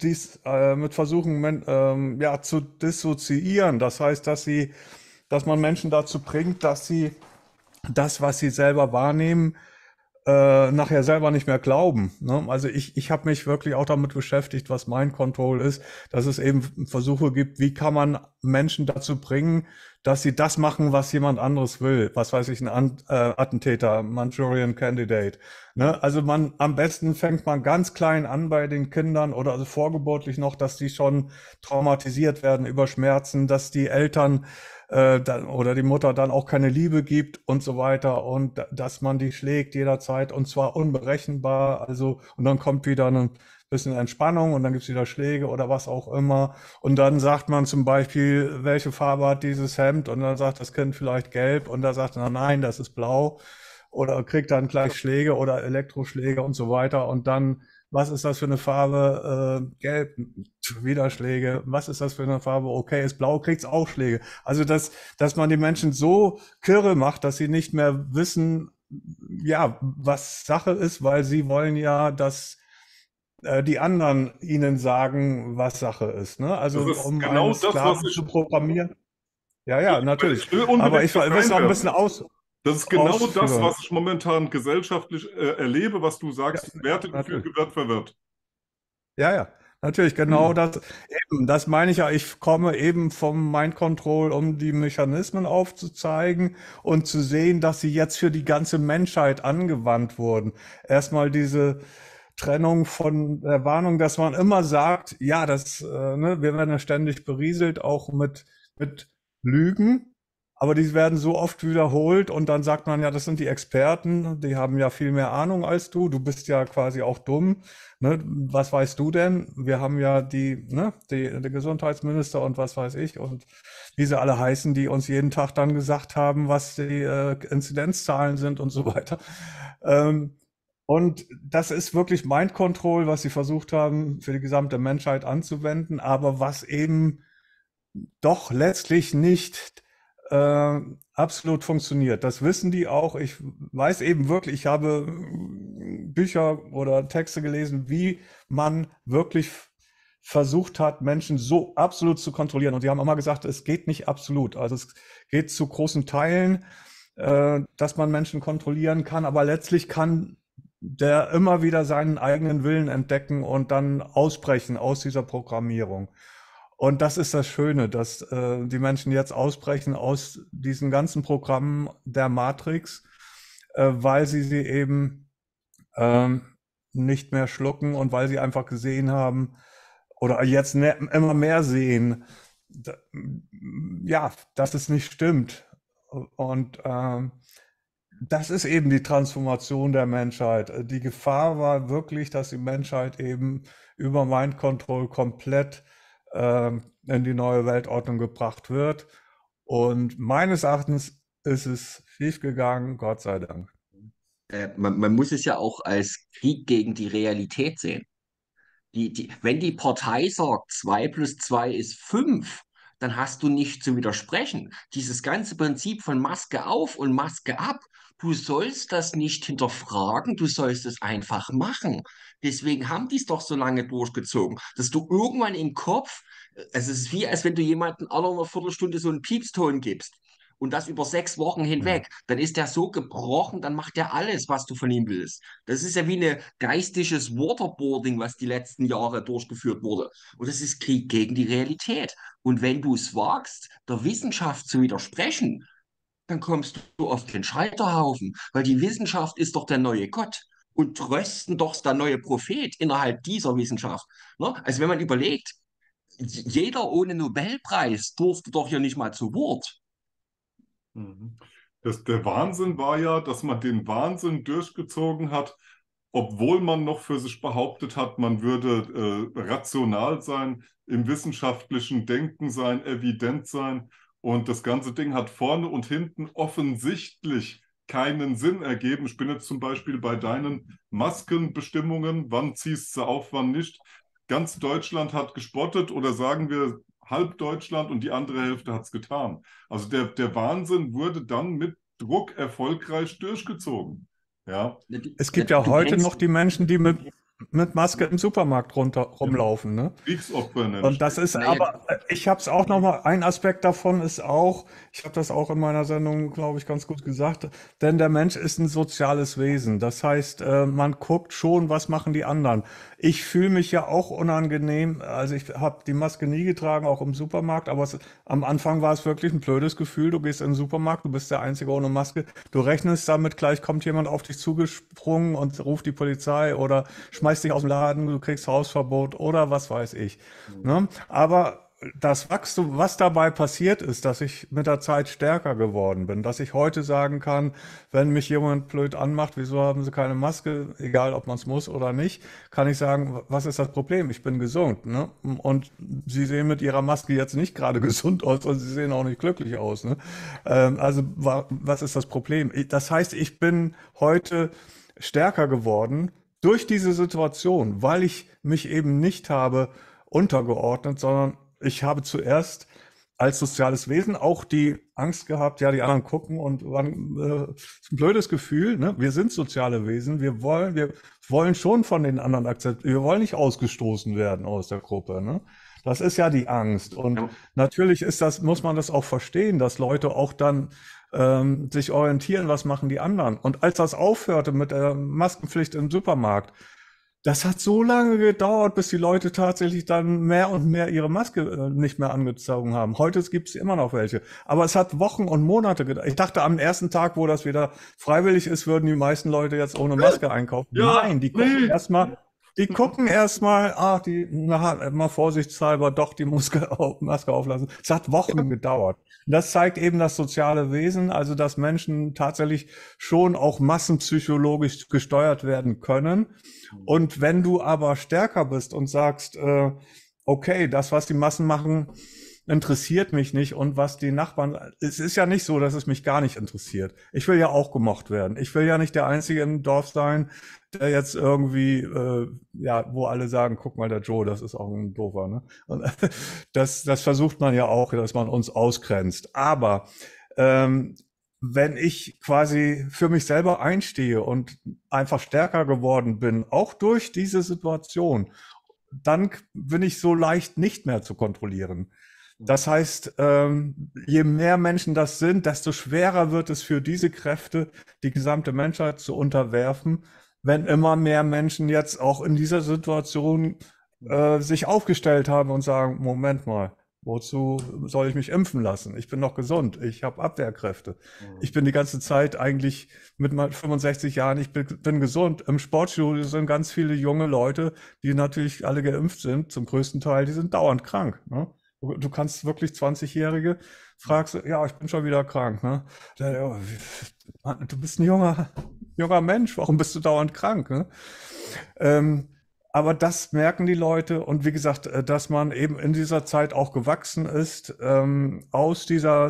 Versuchen zu dissoziieren. Das heißt, dass man Menschen dazu bringt, dass sie das, was sie selber wahrnehmen, nachher selber nicht mehr glauben. Ne? Also ich habe mich wirklich auch damit beschäftigt, was Mind Control ist, dass es eben Versuche gibt, wie kann man Menschen dazu bringen, dass sie das machen, was jemand anderes will. Was weiß ich, ein Attentäter, Manchurian Candidate. Ne? Also am besten fängt man ganz klein an bei den Kindern oder also vorgeburtlich noch, dass die schon traumatisiert werden über Schmerzen, dass die Eltern oder die Mutter dann auch keine Liebe gibt und so weiter und dass man die schlägt jederzeit und zwar unberechenbar, also und dann kommt wieder ein bisschen Entspannung und dann gibt's wieder Schläge oder was auch immer und dann sagt man zum Beispiel, welche Farbe hat dieses Hemd und dann sagt das Kind vielleicht gelb und da sagt er, nein, das ist blau oder kriegt dann gleich Schläge oder Elektroschläge und so weiter und dann was ist das für eine Farbe? Gelb, wieder Schläge. Was ist das für eine Farbe? Okay, ist blau, kriegt's auch Schläge. Also, dass man die Menschen so kirre macht, dass sie nicht mehr wissen, ja, was Sache ist, weil sie wollen ja, dass die anderen ihnen sagen, was Sache ist. Ne? Also, Das ist um genau einen das, was Sklaven ich, zu programmieren. Ja, ja, natürlich. ich will Aber unbedingt ich das will es auch ein einwerfen. bisschen Das ist genau das, ausführen. was ich momentan gesellschaftlich erlebe, was du Ja, sagst, Wertegefüge natürlich. wird verwirrt. Ja, ja, natürlich, genau das. Eben, das meine ich ja. Ich komme eben vom Mind Control, um die Mechanismen aufzuzeigen und zu sehen, dass sie jetzt für die ganze Menschheit angewandt wurden. Erstmal diese Trennung von der Warnung, dass man immer sagt, ja, ne, wir werden ja ständig berieselt, auch mit Lügen. Aber die werden so oft wiederholt und dann sagt man ja, das sind die Experten, die haben ja viel mehr Ahnung als du. Du bist ja quasi auch dumm. Ne, was weißt du denn? Wir haben ja der Gesundheitsminister und was weiß ich und wie sie alle heißen, die uns jeden Tag dann gesagt haben, was die Inzidenzzahlen sind und so weiter. Ähm, und das ist wirklich Mind Control, was sie versucht haben, für die gesamte Menschheit anzuwenden, aber was eben doch letztlich nicht absolut funktioniert. Das wissen die auch. Ich weiß eben wirklich, ich habe Bücher oder Texte gelesen, wie man wirklich versucht hat, Menschen so absolut zu kontrollieren. Und die haben immer gesagt, es geht nicht absolut. Also es geht zu großen Teilen, dass man Menschen kontrollieren kann, aber letztlich kann der immer wieder seinen eigenen Willen entdecken und dann ausbrechen aus dieser Programmierung. Und das ist das Schöne, dass die Menschen jetzt ausbrechen aus diesen ganzen Programmen der Matrix, weil sie eben ähm, nicht mehr schlucken und weil sie einfach gesehen haben oder jetzt immer mehr sehen, ja, dass es nicht stimmt. Und das ist eben die Transformation der Menschheit. Die Gefahr war wirklich, dass die Menschheit eben über Mind Control komplett in die neue Weltordnung gebracht wird. Und meines Erachtens ist es schiefgegangen, Gott sei Dank. Man muss es ja auch als Krieg gegen die Realität sehen. Wenn die Partei sagt, 2 plus 2 ist 5, dann hast du nicht zu widersprechen. Dieses ganze Prinzip von Maske auf und Maske ab, du sollst das nicht hinterfragen, du sollst es einfach machen. Deswegen haben die es doch so lange durchgezogen, dass du irgendwann im Kopf, es ist wie, als wenn du jemanden alle einer Viertelstunde so einen Piepston gibst. Und das über 6 Wochen hinweg, dann ist der so gebrochen, dann macht er alles, was du von ihm willst. Das ist ja wie ein geistiges Waterboarding, was die letzten Jahre durchgeführt wurde. Und das ist Krieg gegen die Realität. Und wenn du es wagst, der Wissenschaft zu widersprechen, dann kommst du auf den Scheiterhaufen, weil die Wissenschaft ist doch der neue Gott. Und Trösten doch der neue Prophet innerhalb dieser Wissenschaft. Ne? Also wenn man überlegt, jeder ohne Nobelpreis durfte doch hier nicht mal zu Wort. Mhm. Der Wahnsinn war ja, dass man den Wahnsinn durchgezogen hat, obwohl man noch für sich behauptet hat, man würde rational sein, im wissenschaftlichen Denken sein, evident sein. Und das ganze Ding hat vorne und hinten offensichtlich keinen Sinn ergeben. Ich bin jetzt zum Beispiel bei deinen Maskenbestimmungen, wann ziehst du auf, wann nicht. Ganz Deutschland hat gespottet oder sagen wir halb Deutschland und die andere Hälfte hat es getan. Also der Wahnsinn wurde dann mit Druck erfolgreich durchgezogen. Ja. Es gibt ja Du heute kennst noch die Menschen, die mit mit Maske im Supermarkt rumlaufen, ne? Kriegsopfer nenne Und ich das die. ist Naja, aber, ich habe es auch nochmal, ein Aspekt davon ist auch, ich habe das auch in meiner Sendung, glaube ich, ganz gut gesagt, denn der Mensch ist ein soziales Wesen. Das heißt, man guckt schon, was machen die anderen. Ich fühle mich ja auch unangenehm, also ich habe die Maske nie getragen, auch im Supermarkt, aber am Anfang war es wirklich ein blödes Gefühl. Du gehst in den Supermarkt, du bist der Einzige ohne Maske, du rechnest damit, gleich kommt jemand auf dich zugesprungen und ruft die Polizei oder schmeißt dich aus dem Laden, du kriegst Hausverbot oder was weiß ich. Ne? Aber das Wachstum, was dabei passiert ist, dass ich mit der Zeit stärker geworden bin, dass ich heute sagen kann, wenn mich jemand blöd anmacht, wieso haben Sie keine Maske, egal ob man es muss oder nicht, kann ich sagen, was ist das Problem? Ich bin gesund. Ne? Und Sie sehen mit Ihrer Maske jetzt nicht gerade gesund aus und Sie sehen auch nicht glücklich aus. Ne? Also was ist das Problem? Das heißt, ich bin heute stärker geworden durch diese Situation, weil ich mich eben nicht habe untergeordnet, sondern ich habe zuerst als soziales Wesen auch die Angst gehabt, ja, die anderen gucken und ist ein blödes Gefühl, ne? Wir sind soziale Wesen, wir wollen schon von den anderen akzeptiert, wir wollen nicht ausgestoßen werden aus der Gruppe, ne? Das ist ja die Angst. Und ja, natürlich muss man das auch verstehen, dass Leute auch dann sich orientieren, was machen die anderen. Und als das aufhörte mit der Maskenpflicht im Supermarkt, das hat so lange gedauert, bis die Leute tatsächlich dann mehr und mehr ihre Maske nicht mehr angezogen haben. Heute gibt es immer noch welche. Aber es hat Wochen und Monate gedauert. Ich dachte, am ersten Tag, wo das wieder freiwillig ist, würden die meisten Leute jetzt ohne Maske einkaufen. Ja, Nein, die gucken erstmal, mal vorsichtshalber doch die Maske auflassen. Es hat Wochen gedauert. Das zeigt eben das soziale Wesen, also dass Menschen tatsächlich schon auch massenpsychologisch gesteuert werden können. Und wenn du aber stärker bist und sagst, okay, das, was die Massen machen, interessiert mich nicht und was die Nachbarn, es ist ja nicht so, dass es mich gar nicht interessiert. Ich will ja auch gemocht werden. Ich will ja nicht der Einzige im Dorf sein, der jetzt irgendwie, ja, wo alle sagen, guck mal, der Joe, das ist auch ein Doofer, ne? Und das versucht man ja auch, dass man uns ausgrenzt. Aber wenn ich quasi für mich selber einstehe und einfach stärker geworden bin, auch durch diese Situation, dann bin ich so leicht nicht mehr zu kontrollieren. Das heißt, je mehr Menschen das sind, desto schwerer wird es für diese Kräfte, die gesamte Menschheit zu unterwerfen, wenn immer mehr Menschen jetzt auch in dieser Situation sich aufgestellt haben und sagen, Moment mal, wozu soll ich mich impfen lassen? Ich bin noch gesund, ich habe Abwehrkräfte. Ich bin die ganze Zeit eigentlich mit 65 Jahren, ich bin gesund. Im Sportstudio sind ganz viele junge Leute, die natürlich alle geimpft sind, zum größten Teil, die sind dauernd krank. Ne? Du kannst wirklich 20-Jährige fragst, ja, ich bin schon wieder krank. Ne? Du bist ein junger Mensch, warum bist du dauernd krank? Ne? Aber das merken die Leute und wie gesagt, dass man eben in dieser Zeit auch gewachsen ist, aus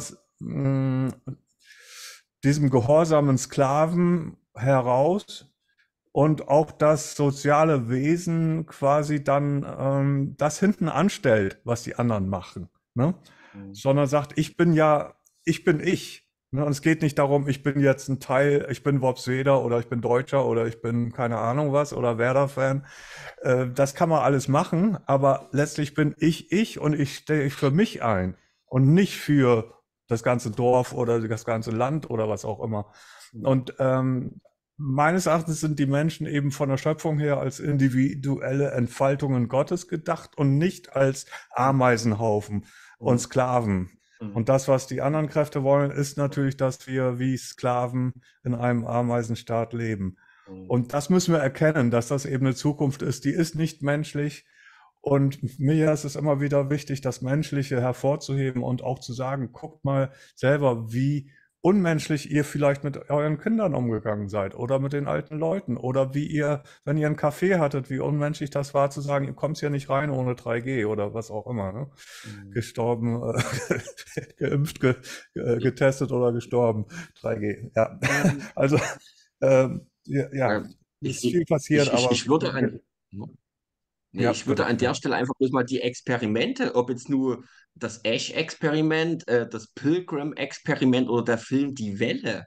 diesem gehorsamen Sklaven heraus und auch das soziale Wesen quasi dann das hinten anstellt, was die anderen machen, ne? Sondern sagt, ich bin ich. Ne? Und es geht nicht darum, ich bin jetzt ein Teil, ich bin Worpsweder oder ich bin Deutscher oder ich bin keine Ahnung was oder Werder-Fan. Das kann man alles machen, aber letztlich bin ich und ich stehe für mich ein und nicht für das ganze Dorf oder das ganze Land oder was auch immer. Und meines Erachtens sind die Menschen eben von der Schöpfung her als individuelle Entfaltungen Gottes gedacht und nicht als Ameisenhaufen und Sklaven. Und das, was die anderen Kräfte wollen, ist natürlich, dass wir wie Sklaven in einem Ameisenstaat leben. Und das müssen wir erkennen, dass das eben eine Zukunft ist, die ist nicht menschlich. Und mir ist es immer wieder wichtig, das Menschliche hervorzuheben und auch zu sagen, guckt mal selber, wie unmenschlich ihr vielleicht mit euren Kindern umgegangen seid oder mit den alten Leuten oder wie ihr, wenn ihr einen Kaffee hattet, wie unmenschlich das war zu sagen, ihr kommt hier nicht rein ohne 3G oder was auch immer, ne? Gestorben, geimpft, getestet oder gestorben, 3G, ja. Also, ja, ist viel passiert, aber ich würde an, nee, ja, ich würde bitte. an der Stelle einfach bloß mal die Experimente, ob jetzt nur das Ash-Experiment, das Pilgrim-Experiment oder der Film Die Welle,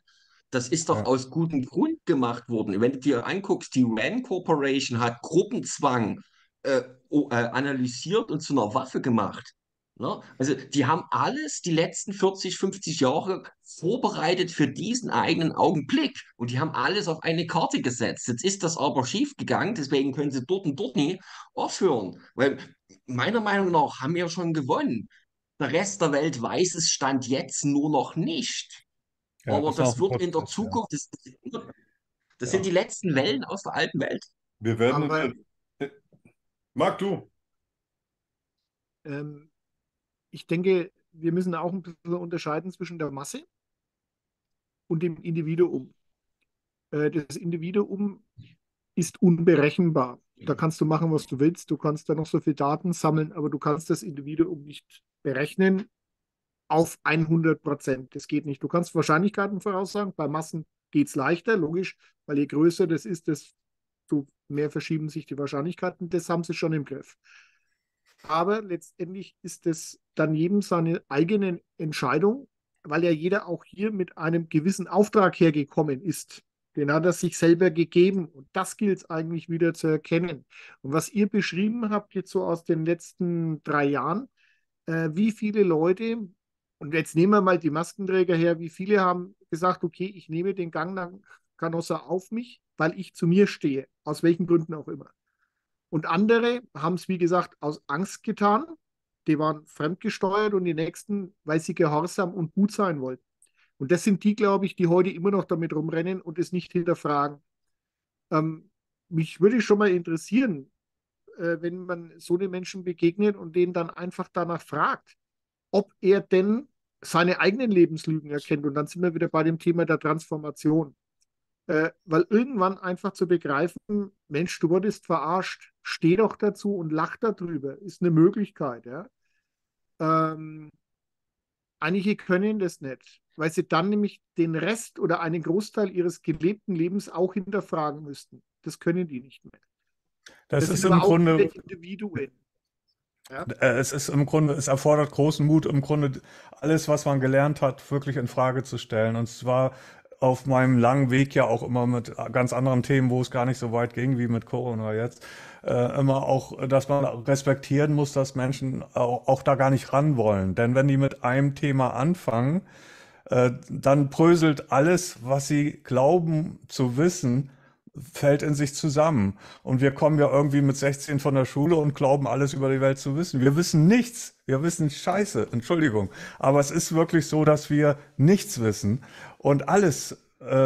Das ist doch Ja. aus gutem Grund gemacht worden. Wenn du dir anguckst, die Rand Corporation hat Gruppenzwang analysiert und zu einer Waffe gemacht. Ne? Also die haben alles die letzten 40, 50 Jahre vorbereitet für diesen eigenen Augenblick. Und die haben alles auf eine Karte gesetzt. Jetzt ist das aber schief gegangen, deswegen können sie dort und dort nie aufhören. Weil meiner Meinung nach haben wir schon gewonnen. Der Rest der Welt weiß es Stand jetzt nur noch nicht. Ja, Aber ist auch das ein wird in der Prozess, ja. Zukunft, das sind Ja. die letzten Wellen aus der alten Welt. Wir werden Aber Marc, du. ähm, ich denke, wir müssen auch ein bisschen unterscheiden zwischen der Masse und dem Individuum. Das Individuum ist unberechenbar. Da kannst du machen, was du willst. Du kannst da noch so viele Daten sammeln, aber du kannst das Individuum nicht berechnen auf 100%. Das geht nicht. Du kannst Wahrscheinlichkeiten voraussagen. Bei Massen geht es leichter, logisch, weil je größer das ist, desto mehr verschieben sich die Wahrscheinlichkeiten. Das haben sie schon im Griff. Aber letztendlich ist es dann jedem seine eigene Entscheidung, weil ja jeder auch hier mit einem gewissen Auftrag hergekommen ist. Den hat er sich selber gegeben. Und das gilt es eigentlich wieder zu erkennen. Und was ihr beschrieben habt, jetzt so aus den letzten 3 Jahren, wie viele Leute, und jetzt nehmen wir mal die Maskenträger her, wie viele haben gesagt, okay, ich nehme den Gang nach Canossa auf mich, weil ich zu mir stehe, aus welchen Gründen auch immer. Und andere haben es, wie gesagt, aus Angst getan. Die waren fremdgesteuert und die nächsten, weil sie gehorsam und gut sein wollten. Und das sind die, glaube ich, die heute immer noch damit rumrennen und es nicht hinterfragen. Mich würde schon mal interessieren, wenn man so den Menschen begegnet und den dann einfach danach fragt, ob er denn seine eigenen Lebenslügen erkennt. Und dann sind wir wieder bei dem Thema der Transformation. Weil irgendwann einfach zu begreifen, Mensch, du wurdest verarscht, steh doch dazu und lach darüber, ist eine Möglichkeit. Ja? Einige können das nicht, weil sie dann nämlich den Rest oder einen Großteil ihres gelebten Lebens auch hinterfragen müssten. Das können die nicht mehr. Das Das ist sind im aber auch wieder Grunde, Individuen. Ja? es ist im Grunde, es erfordert großen Mut, im Grunde alles, was man gelernt hat, wirklich in Frage zu stellen. Und zwar auf meinem langen Weg ja auch immer mit ganz anderen Themen, wo es gar nicht so weit ging wie mit Corona jetzt, immer auch, dass man respektieren muss, dass Menschen auch da gar nicht ran wollen. Denn wenn die mit einem Thema anfangen, dann bröselt alles, was sie glauben zu wissen, fällt in sich zusammen. Und wir kommen ja irgendwie mit 16 von der Schule und glauben alles über die Welt zu wissen. Wir wissen nichts. Wir wissen Scheiße, Entschuldigung. Aber es ist wirklich so, dass wir nichts wissen und alles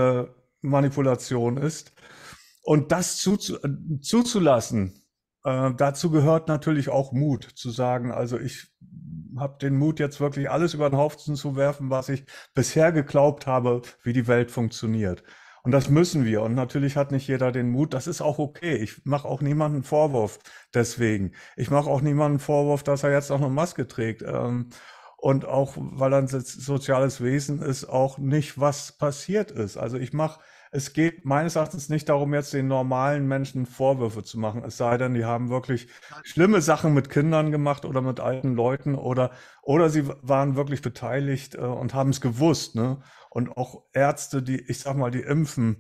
Manipulation ist. Und das zuzulassen, dazu gehört natürlich auch Mut, zu sagen, also ich habe den Mut, jetzt wirklich alles über den Haufen zu werfen, was ich bisher geglaubt habe, wie die Welt funktioniert. Und das müssen wir. Und natürlich hat nicht jeder den Mut. Das ist auch okay. Ich mache auch niemanden Vorwurf deswegen. Ich mache auch niemanden Vorwurf, dass er jetzt auch eine Maske trägt. Und auch, weil er ein soziales Wesen ist, auch nicht, was passiert ist. Also es geht meines Erachtens nicht darum, jetzt den normalen Menschen Vorwürfe zu machen. Es sei denn, die haben wirklich schlimme Sachen mit Kindern gemacht oder mit alten Leuten oder sie waren wirklich beteiligt und haben es gewusst, ne? Und auch Ärzte, ich sag mal, die impfen.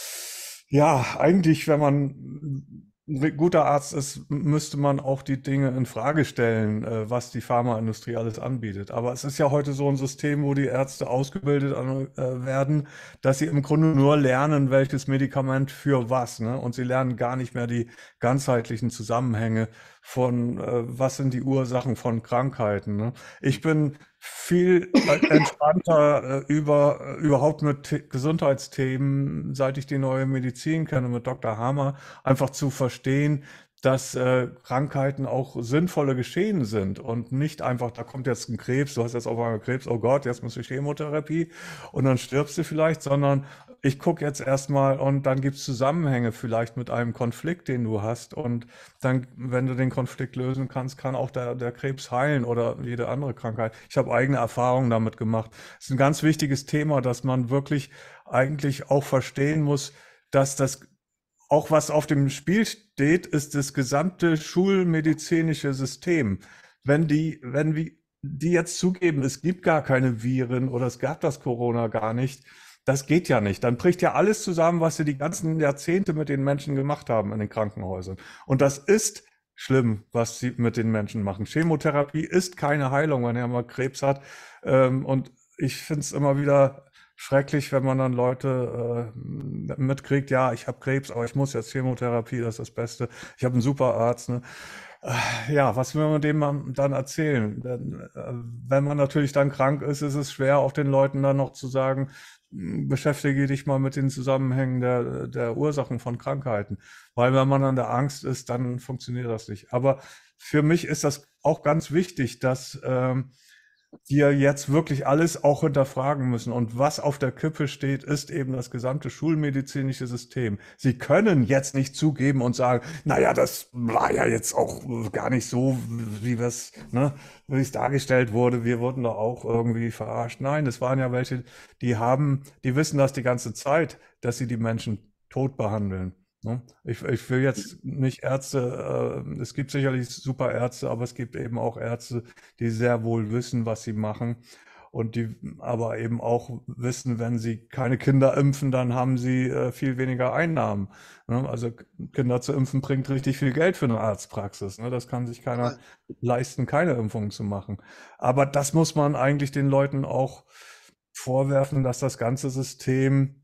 Ja, eigentlich, wenn man ein guter Arzt ist, müsste man auch die Dinge in Frage stellen, was die Pharmaindustrie alles anbietet. Aber es ist ja heute so ein System, wo die Ärzte ausgebildet werden, dass sie im Grunde nur lernen, welches Medikament für was, ne? Und sie lernen gar nicht mehr die ganzheitlichen Zusammenhänge von, was sind die Ursachen von Krankheiten, ne? Ich bin viel entspannter überhaupt mit Gesundheitsthemen, seit ich die neue Medizin kenne, mit Dr. Hamer, einfach zu verstehen, dass Krankheiten auch sinnvolle Geschehen sind und nicht einfach, da kommt jetzt ein Krebs, du hast jetzt auf einmal Krebs, oh Gott, jetzt muss ich Chemotherapie und dann stirbst du vielleicht, sondern ich gucke jetzt erstmal und dann gibt es Zusammenhänge vielleicht mit einem Konflikt, den du hast und dann, wenn du den Konflikt lösen kannst, kann auch der Krebs heilen oder jede andere Krankheit. Ich habe eigene Erfahrungen damit gemacht. Es ist ein ganz wichtiges Thema, dass man wirklich eigentlich auch verstehen muss, dass das auch was auf dem Spiel steht, ist das gesamte schulmedizinische System. Wenn wir die jetzt zugeben, es gibt gar keine Viren oder es gab das Corona gar nicht, Das geht ja nicht. Dann bricht ja alles zusammen, was sie die ganzen Jahrzehnte mit den Menschen gemacht haben in den Krankenhäusern. Und das ist schlimm, was sie mit den Menschen machen. Chemotherapie ist keine Heilung, wenn er mal Krebs hat. Und ich finde es immer wieder schrecklich, wenn man dann Leute mitkriegt, ja, ich habe Krebs, aber ich muss jetzt Chemotherapie, das ist das Beste. Ich habe einen super Arzt. Ne? Ja, was will man dem dann erzählen? Wenn man natürlich dann krank ist, ist es schwer, auch den Leuten dann noch zu sagen, beschäftige dich mal mit den Zusammenhängen der Ursachen von Krankheiten. Weil wenn man an der Angst ist, dann funktioniert das nicht. Aber für mich ist das auch ganz wichtig, dass wir jetzt wirklich alles auch hinterfragen müssen. Und was auf der Kippe steht, ist eben das gesamte schulmedizinische System. Sie können jetzt nicht zugeben und sagen, naja, das war ja jetzt auch gar nicht so, wie ne, wie es dargestellt wurde. Wir wurden doch auch irgendwie verarscht. Nein, es waren ja welche, die wissen das die ganze Zeit, dass sie die Menschen tot behandeln. Ne? Ich will jetzt nicht Ärzte, es gibt sicherlich super Ärzte, aber es gibt eben auch Ärzte, die sehr wohl wissen, was sie machen und die aber eben auch wissen, wenn sie keine Kinder impfen, dann haben sie viel weniger Einnahmen. Ne? Also Kinder zu impfen bringt richtig viel Geld für eine Arztpraxis. Ne? Das kann sich keiner leisten, keine Impfung zu machen. Aber das muss man eigentlich den Leuten auch vorwerfen, dass das ganze System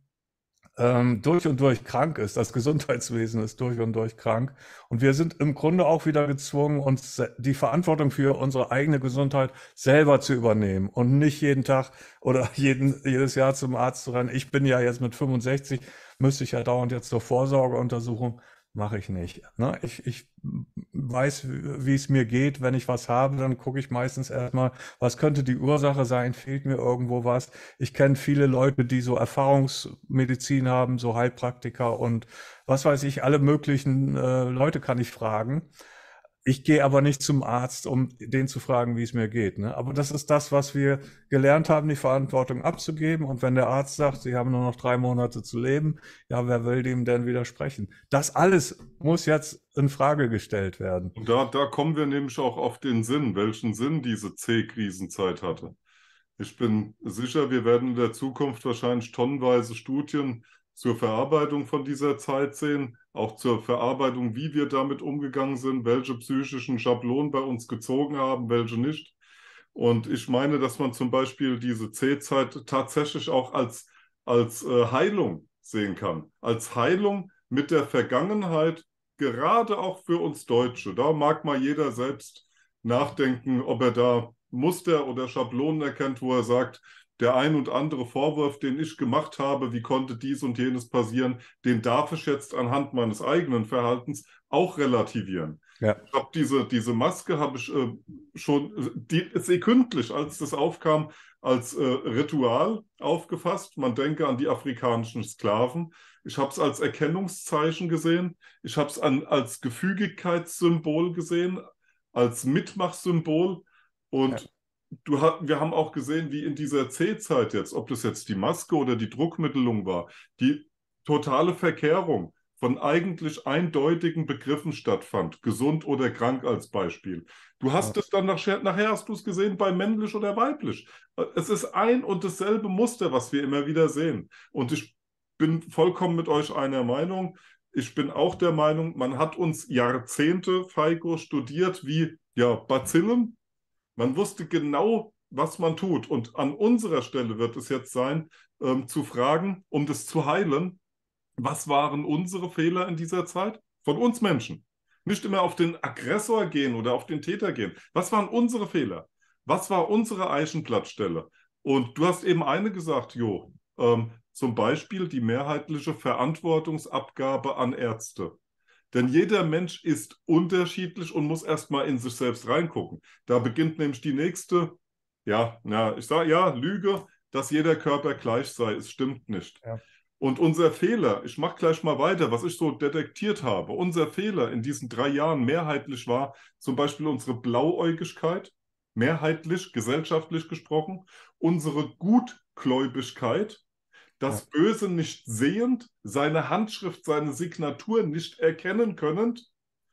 durch und durch krank ist. Das Gesundheitswesen ist durch und durch krank. Und wir sind im Grunde auch wieder gezwungen, uns die Verantwortung für unsere eigene Gesundheit selber zu übernehmen und nicht jeden Tag oder jedes Jahr zum Arzt zu rennen. Ich bin ja jetzt mit 65, müsste ich ja dauernd jetzt zur Vorsorgeuntersuchung. Mache ich nicht. Ne? Ich weiß, wie es mir geht. Wenn ich was habe, dann gucke ich meistens erstmal, was könnte die Ursache sein? Fehlt mir irgendwo was? Ich kenne viele Leute, die so Erfahrungsmedizin haben, so Heilpraktiker und was weiß ich, alle möglichen Leute kann ich fragen. Ich gehe aber nicht zum Arzt, um den zu fragen, wie es mir geht. Ne? Aber das ist das, was wir gelernt haben, die Verantwortung abzugeben. Und wenn der Arzt sagt, Sie haben nur noch 3 Monate zu leben, ja, wer will dem denn widersprechen? Das alles muss jetzt in Frage gestellt werden. Und da kommen wir nämlich auch auf den Sinn, welchen Sinn diese C-Krisenzeit hatte. Ich bin sicher, wir werden in der Zukunft wahrscheinlich tonnenweise Studien zur Verarbeitung von dieser Zeit sehen, auch zur Verarbeitung, wie wir damit umgegangen sind, welche psychischen Schablonen bei uns gezogen haben, welche nicht. Und ich meine, dass man zum Beispiel diese C-Zeit tatsächlich auch als Heilung sehen kann. Als Heilung mit der Vergangenheit, gerade auch für uns Deutsche. Da mag mal jeder selbst nachdenken, ob er da Muster oder Schablonen erkennt, wo er sagt, der ein und andere Vorwurf, den ich gemacht habe, wie konnte dies und jenes passieren, den darf ich jetzt anhand meines eigenen Verhaltens auch relativieren. Ja. Ich habe diese Maske habe ich schon sekündlich, als das aufkam, als Ritual aufgefasst. Man denke an die afrikanischen Sklaven. Ich habe es als Erkennungszeichen gesehen. Ich habe es als Gefügigkeitssymbol gesehen, als Mitmachsymbol. Und wir haben auch gesehen, wie in dieser C-Zeit jetzt, ob das jetzt die Maske oder die Druckmittelung war, die totale Verkehrung von eigentlich eindeutigen Begriffen stattfand. Gesund oder krank als Beispiel. Du hast es dann nachher hast du es gesehen bei männlich oder weiblich. Es ist ein und dasselbe Muster, was wir immer wieder sehen. Und ich bin vollkommen mit euch einer Meinung. Ich bin auch der Meinung, man hat uns Jahrzehnte, Feiko, studiert wie Bazillen. Man wusste genau, was man tut. Und an unserer Stelle wird es jetzt sein, zu fragen, um das zu heilen, was waren unsere Fehler in dieser Zeit? Von uns Menschen. Nicht immer auf den Aggressor gehen oder auf den Täter gehen. Was waren unsere Fehler? Was war unsere Eichenblattstelle? Und du hast eben eine gesagt, Jo, zum Beispiel die mehrheitliche Verantwortungsabgabe an Ärzte. Denn jeder Mensch ist unterschiedlich und muss erstmal in sich selbst reingucken. Da beginnt nämlich die nächste, ich sage Lüge, dass jeder Körper gleich sei. Es stimmt nicht. Ja. Und unser Fehler, ich mache gleich mal weiter, was ich so detektiert habe, unser Fehler in diesen 3 Jahren mehrheitlich war zum Beispiel unsere Blauäugigkeit, mehrheitlich, gesellschaftlich gesprochen, unsere Gutgläubigkeit, das Böse nicht sehend, seine Handschrift, seine Signatur nicht erkennen können.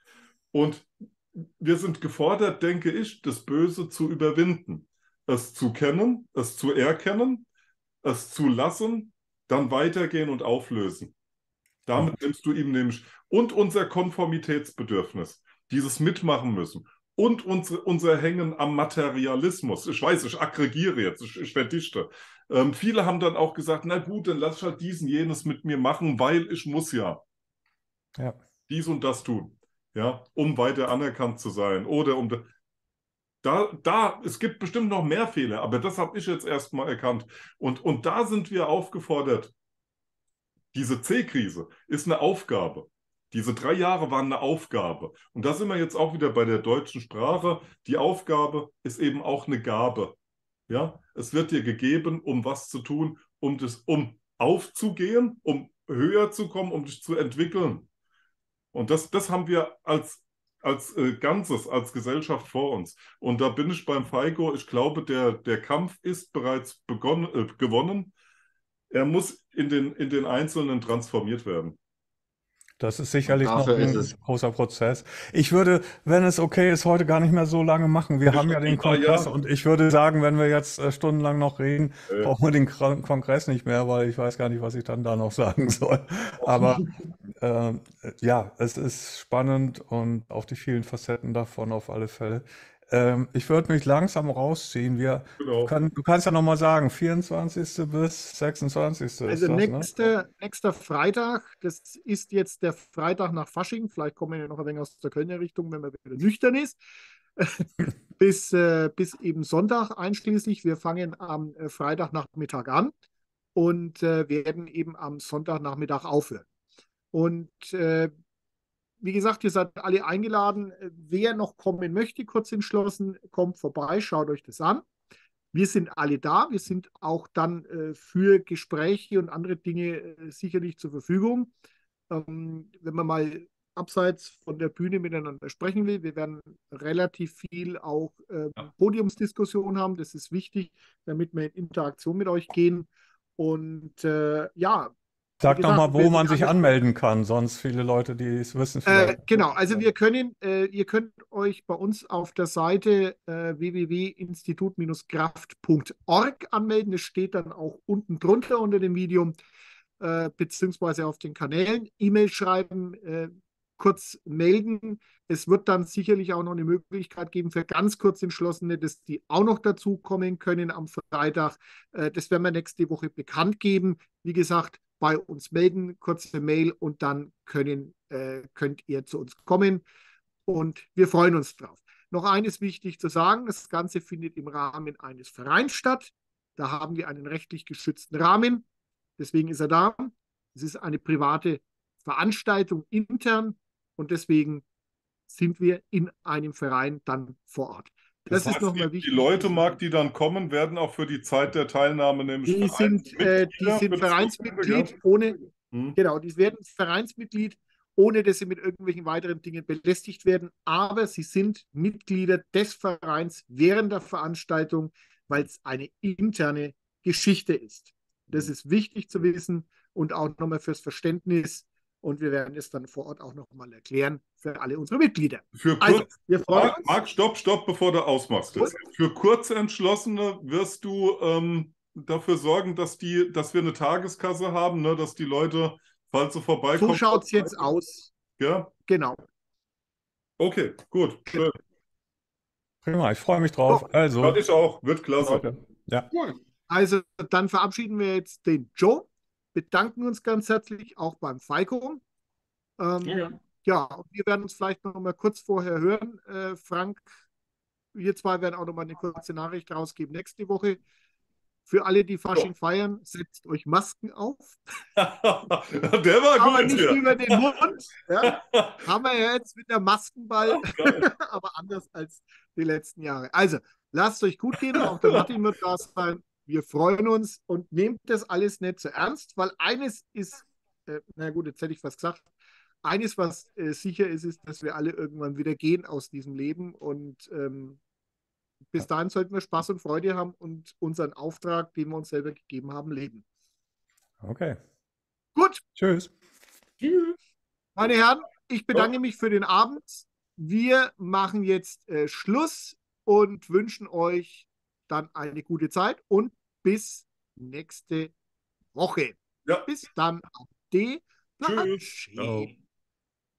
Und wir sind gefordert, denke ich, das Böse zu überwinden, es zu kennen, es zu erkennen, es zu lassen, dann weitergehen und auflösen. Damit nimmst du ihm nämlich und unser Konformitätsbedürfnis, dieses Mitmachen müssen und unser Hängen am Materialismus. Ich weiß, ich aggregiere jetzt, ich verdichte. Viele haben dann auch gesagt, na gut, dann lass ich halt diesen, jenes mit mir machen, weil ich muss ja dies und das tun, ja, um weiter anerkannt zu sein oder um... es gibt bestimmt noch mehr Fehler, aber das habe ich jetzt erstmal erkannt. Und da sind wir aufgefordert. Diese C-Krise ist eine Aufgabe. Diese 3 Jahre waren eine Aufgabe. Und da sind wir jetzt auch wieder bei der deutschen Sprache. Die Aufgabe ist eben auch eine Gabe. Ja? Es wird dir gegeben, um was zu tun, um aufzugehen, um höher zu kommen, um dich zu entwickeln. Und das haben wir als Ganzes, als Gesellschaft vor uns. Und da bin ich beim Feiko. Ich glaube, der Kampf ist bereits gewonnen. Er muss in den Einzelnen transformiert werden. Das ist sicherlich noch Dafür ist ein es. großer Prozess. Ich würde, wenn es okay ist, heute gar nicht mehr so lange machen. Wir haben ja den Kongress und ich würde sagen, wenn wir jetzt stundenlang noch reden, brauchen wir den Kongress nicht mehr, weil ich weiß gar nicht, was ich dann da noch sagen soll. Aber ja, es ist spannend und auch die vielen Facetten davon auf alle Fälle. Ich würde mich langsam rausziehen. Genau. Du kannst ja noch mal sagen, 24. bis 26. ist Also das, ne? nächster Freitag, das ist jetzt der Freitag nach Fasching. Vielleicht kommen wir ja noch ein wenig aus der Kölner Richtung, wenn man wieder nüchtern ist. bis eben Sonntag einschließlich. Wir fangen am Freitagnachmittag an und werden eben am Sonntagnachmittag aufhören. Und wie gesagt, ihr seid alle eingeladen. Wer noch kommen möchte, kurz entschlossen, kommt vorbei, schaut euch das an. Wir sind alle da. Wir sind auch dann für Gespräche und andere Dinge sicherlich zur Verfügung. Wenn man mal abseits von der Bühne miteinander sprechen will, wir werden relativ viel auch Podiumsdiskussion haben. Das ist wichtig, damit wir in Interaktion mit euch gehen. Und ja, Sag wie doch mal, gesagt, wo wer man sich sich anmelden kann, sonst viele Leute, die es wissen vielleicht. genau, also ihr könnt euch bei uns auf der Seite www.institut-kraft.org anmelden. Das steht dann auch unten drunter unter dem Video, beziehungsweise auf den Kanälen. E-Mail schreiben, kurz melden. Es wird dann sicherlich auch noch eine Möglichkeit geben für ganz kurz Entschlossene, dass die auch noch dazu kommen können am Freitag. Das werden wir nächste Woche bekannt geben. Wie gesagt, bei uns melden, kurze Mail und dann könnt ihr zu uns kommen und wir freuen uns drauf. Noch eines wichtig zu sagen, das Ganze findet im Rahmen eines Vereins statt. Da haben wir einen rechtlich geschützten Rahmen, deswegen ist er da. Es ist eine private Veranstaltung intern und deswegen sind wir in einem Verein dann vor Ort. Das ist nochmal wichtig. Die Leute, Marc, die dann kommen, werden auch für die Zeit der Teilnahme nämlich die sind Vereinsmitglied ohne, genau, die werden Vereinsmitglied, ohne dass sie mit irgendwelchen weiteren Dingen belästigt werden. Aber sie sind Mitglieder des Vereins während der Veranstaltung, weil es eine interne Geschichte ist. Das ist wichtig zu wissen und auch nochmal fürs Verständnis. Und wir werden es dann vor Ort auch nochmal erklären für alle unsere Mitglieder. Wir freuen uns. Marc, stopp, bevor du ausmachst. Für kurze Entschlossene wirst du dafür sorgen, dass wir eine Tageskasse haben, ne, dass die Leute, falls sie vorbeikommen... So schaut es jetzt aus. Ja? Genau. Okay, gut. Schön. Prima, ich freue mich drauf. Also, ja, ich auch. Wird klasse. Leute. Ja. Cool. Also, dann verabschieden wir jetzt den Joe. Bedanken uns ganz herzlich auch beim Feiko. Ja, und wir werden uns vielleicht noch mal kurz vorher hören. Frank, wir zwei werden auch noch mal eine kurze Nachricht rausgeben nächste Woche. Für alle, die Fasching feiern, setzt euch Masken auf. Der war gut. Aber nicht über den Mund. Ja. Haben wir ja jetzt mit der Maskenball, aber anders als die letzten Jahre. Also, lasst euch gut gehen. Auch der Martin wird da sein. Wir freuen uns und nehmt das alles nicht so ernst, weil eines ist, na gut, jetzt hätte ich was gesagt, eines, was sicher ist, ist, dass wir alle irgendwann wieder gehen aus diesem Leben und bis dahin sollten wir Spaß und Freude haben und unseren Auftrag, den wir uns selber gegeben haben, leben. Okay. Gut. Tschüss. Meine Herren, ich bedanke mich für den Abend. Wir machen jetzt Schluss und wünschen euch dann eine gute Zeit und bis nächste Woche. Ja, Bis dann. Ade. tschüss. Latschi. Ciao.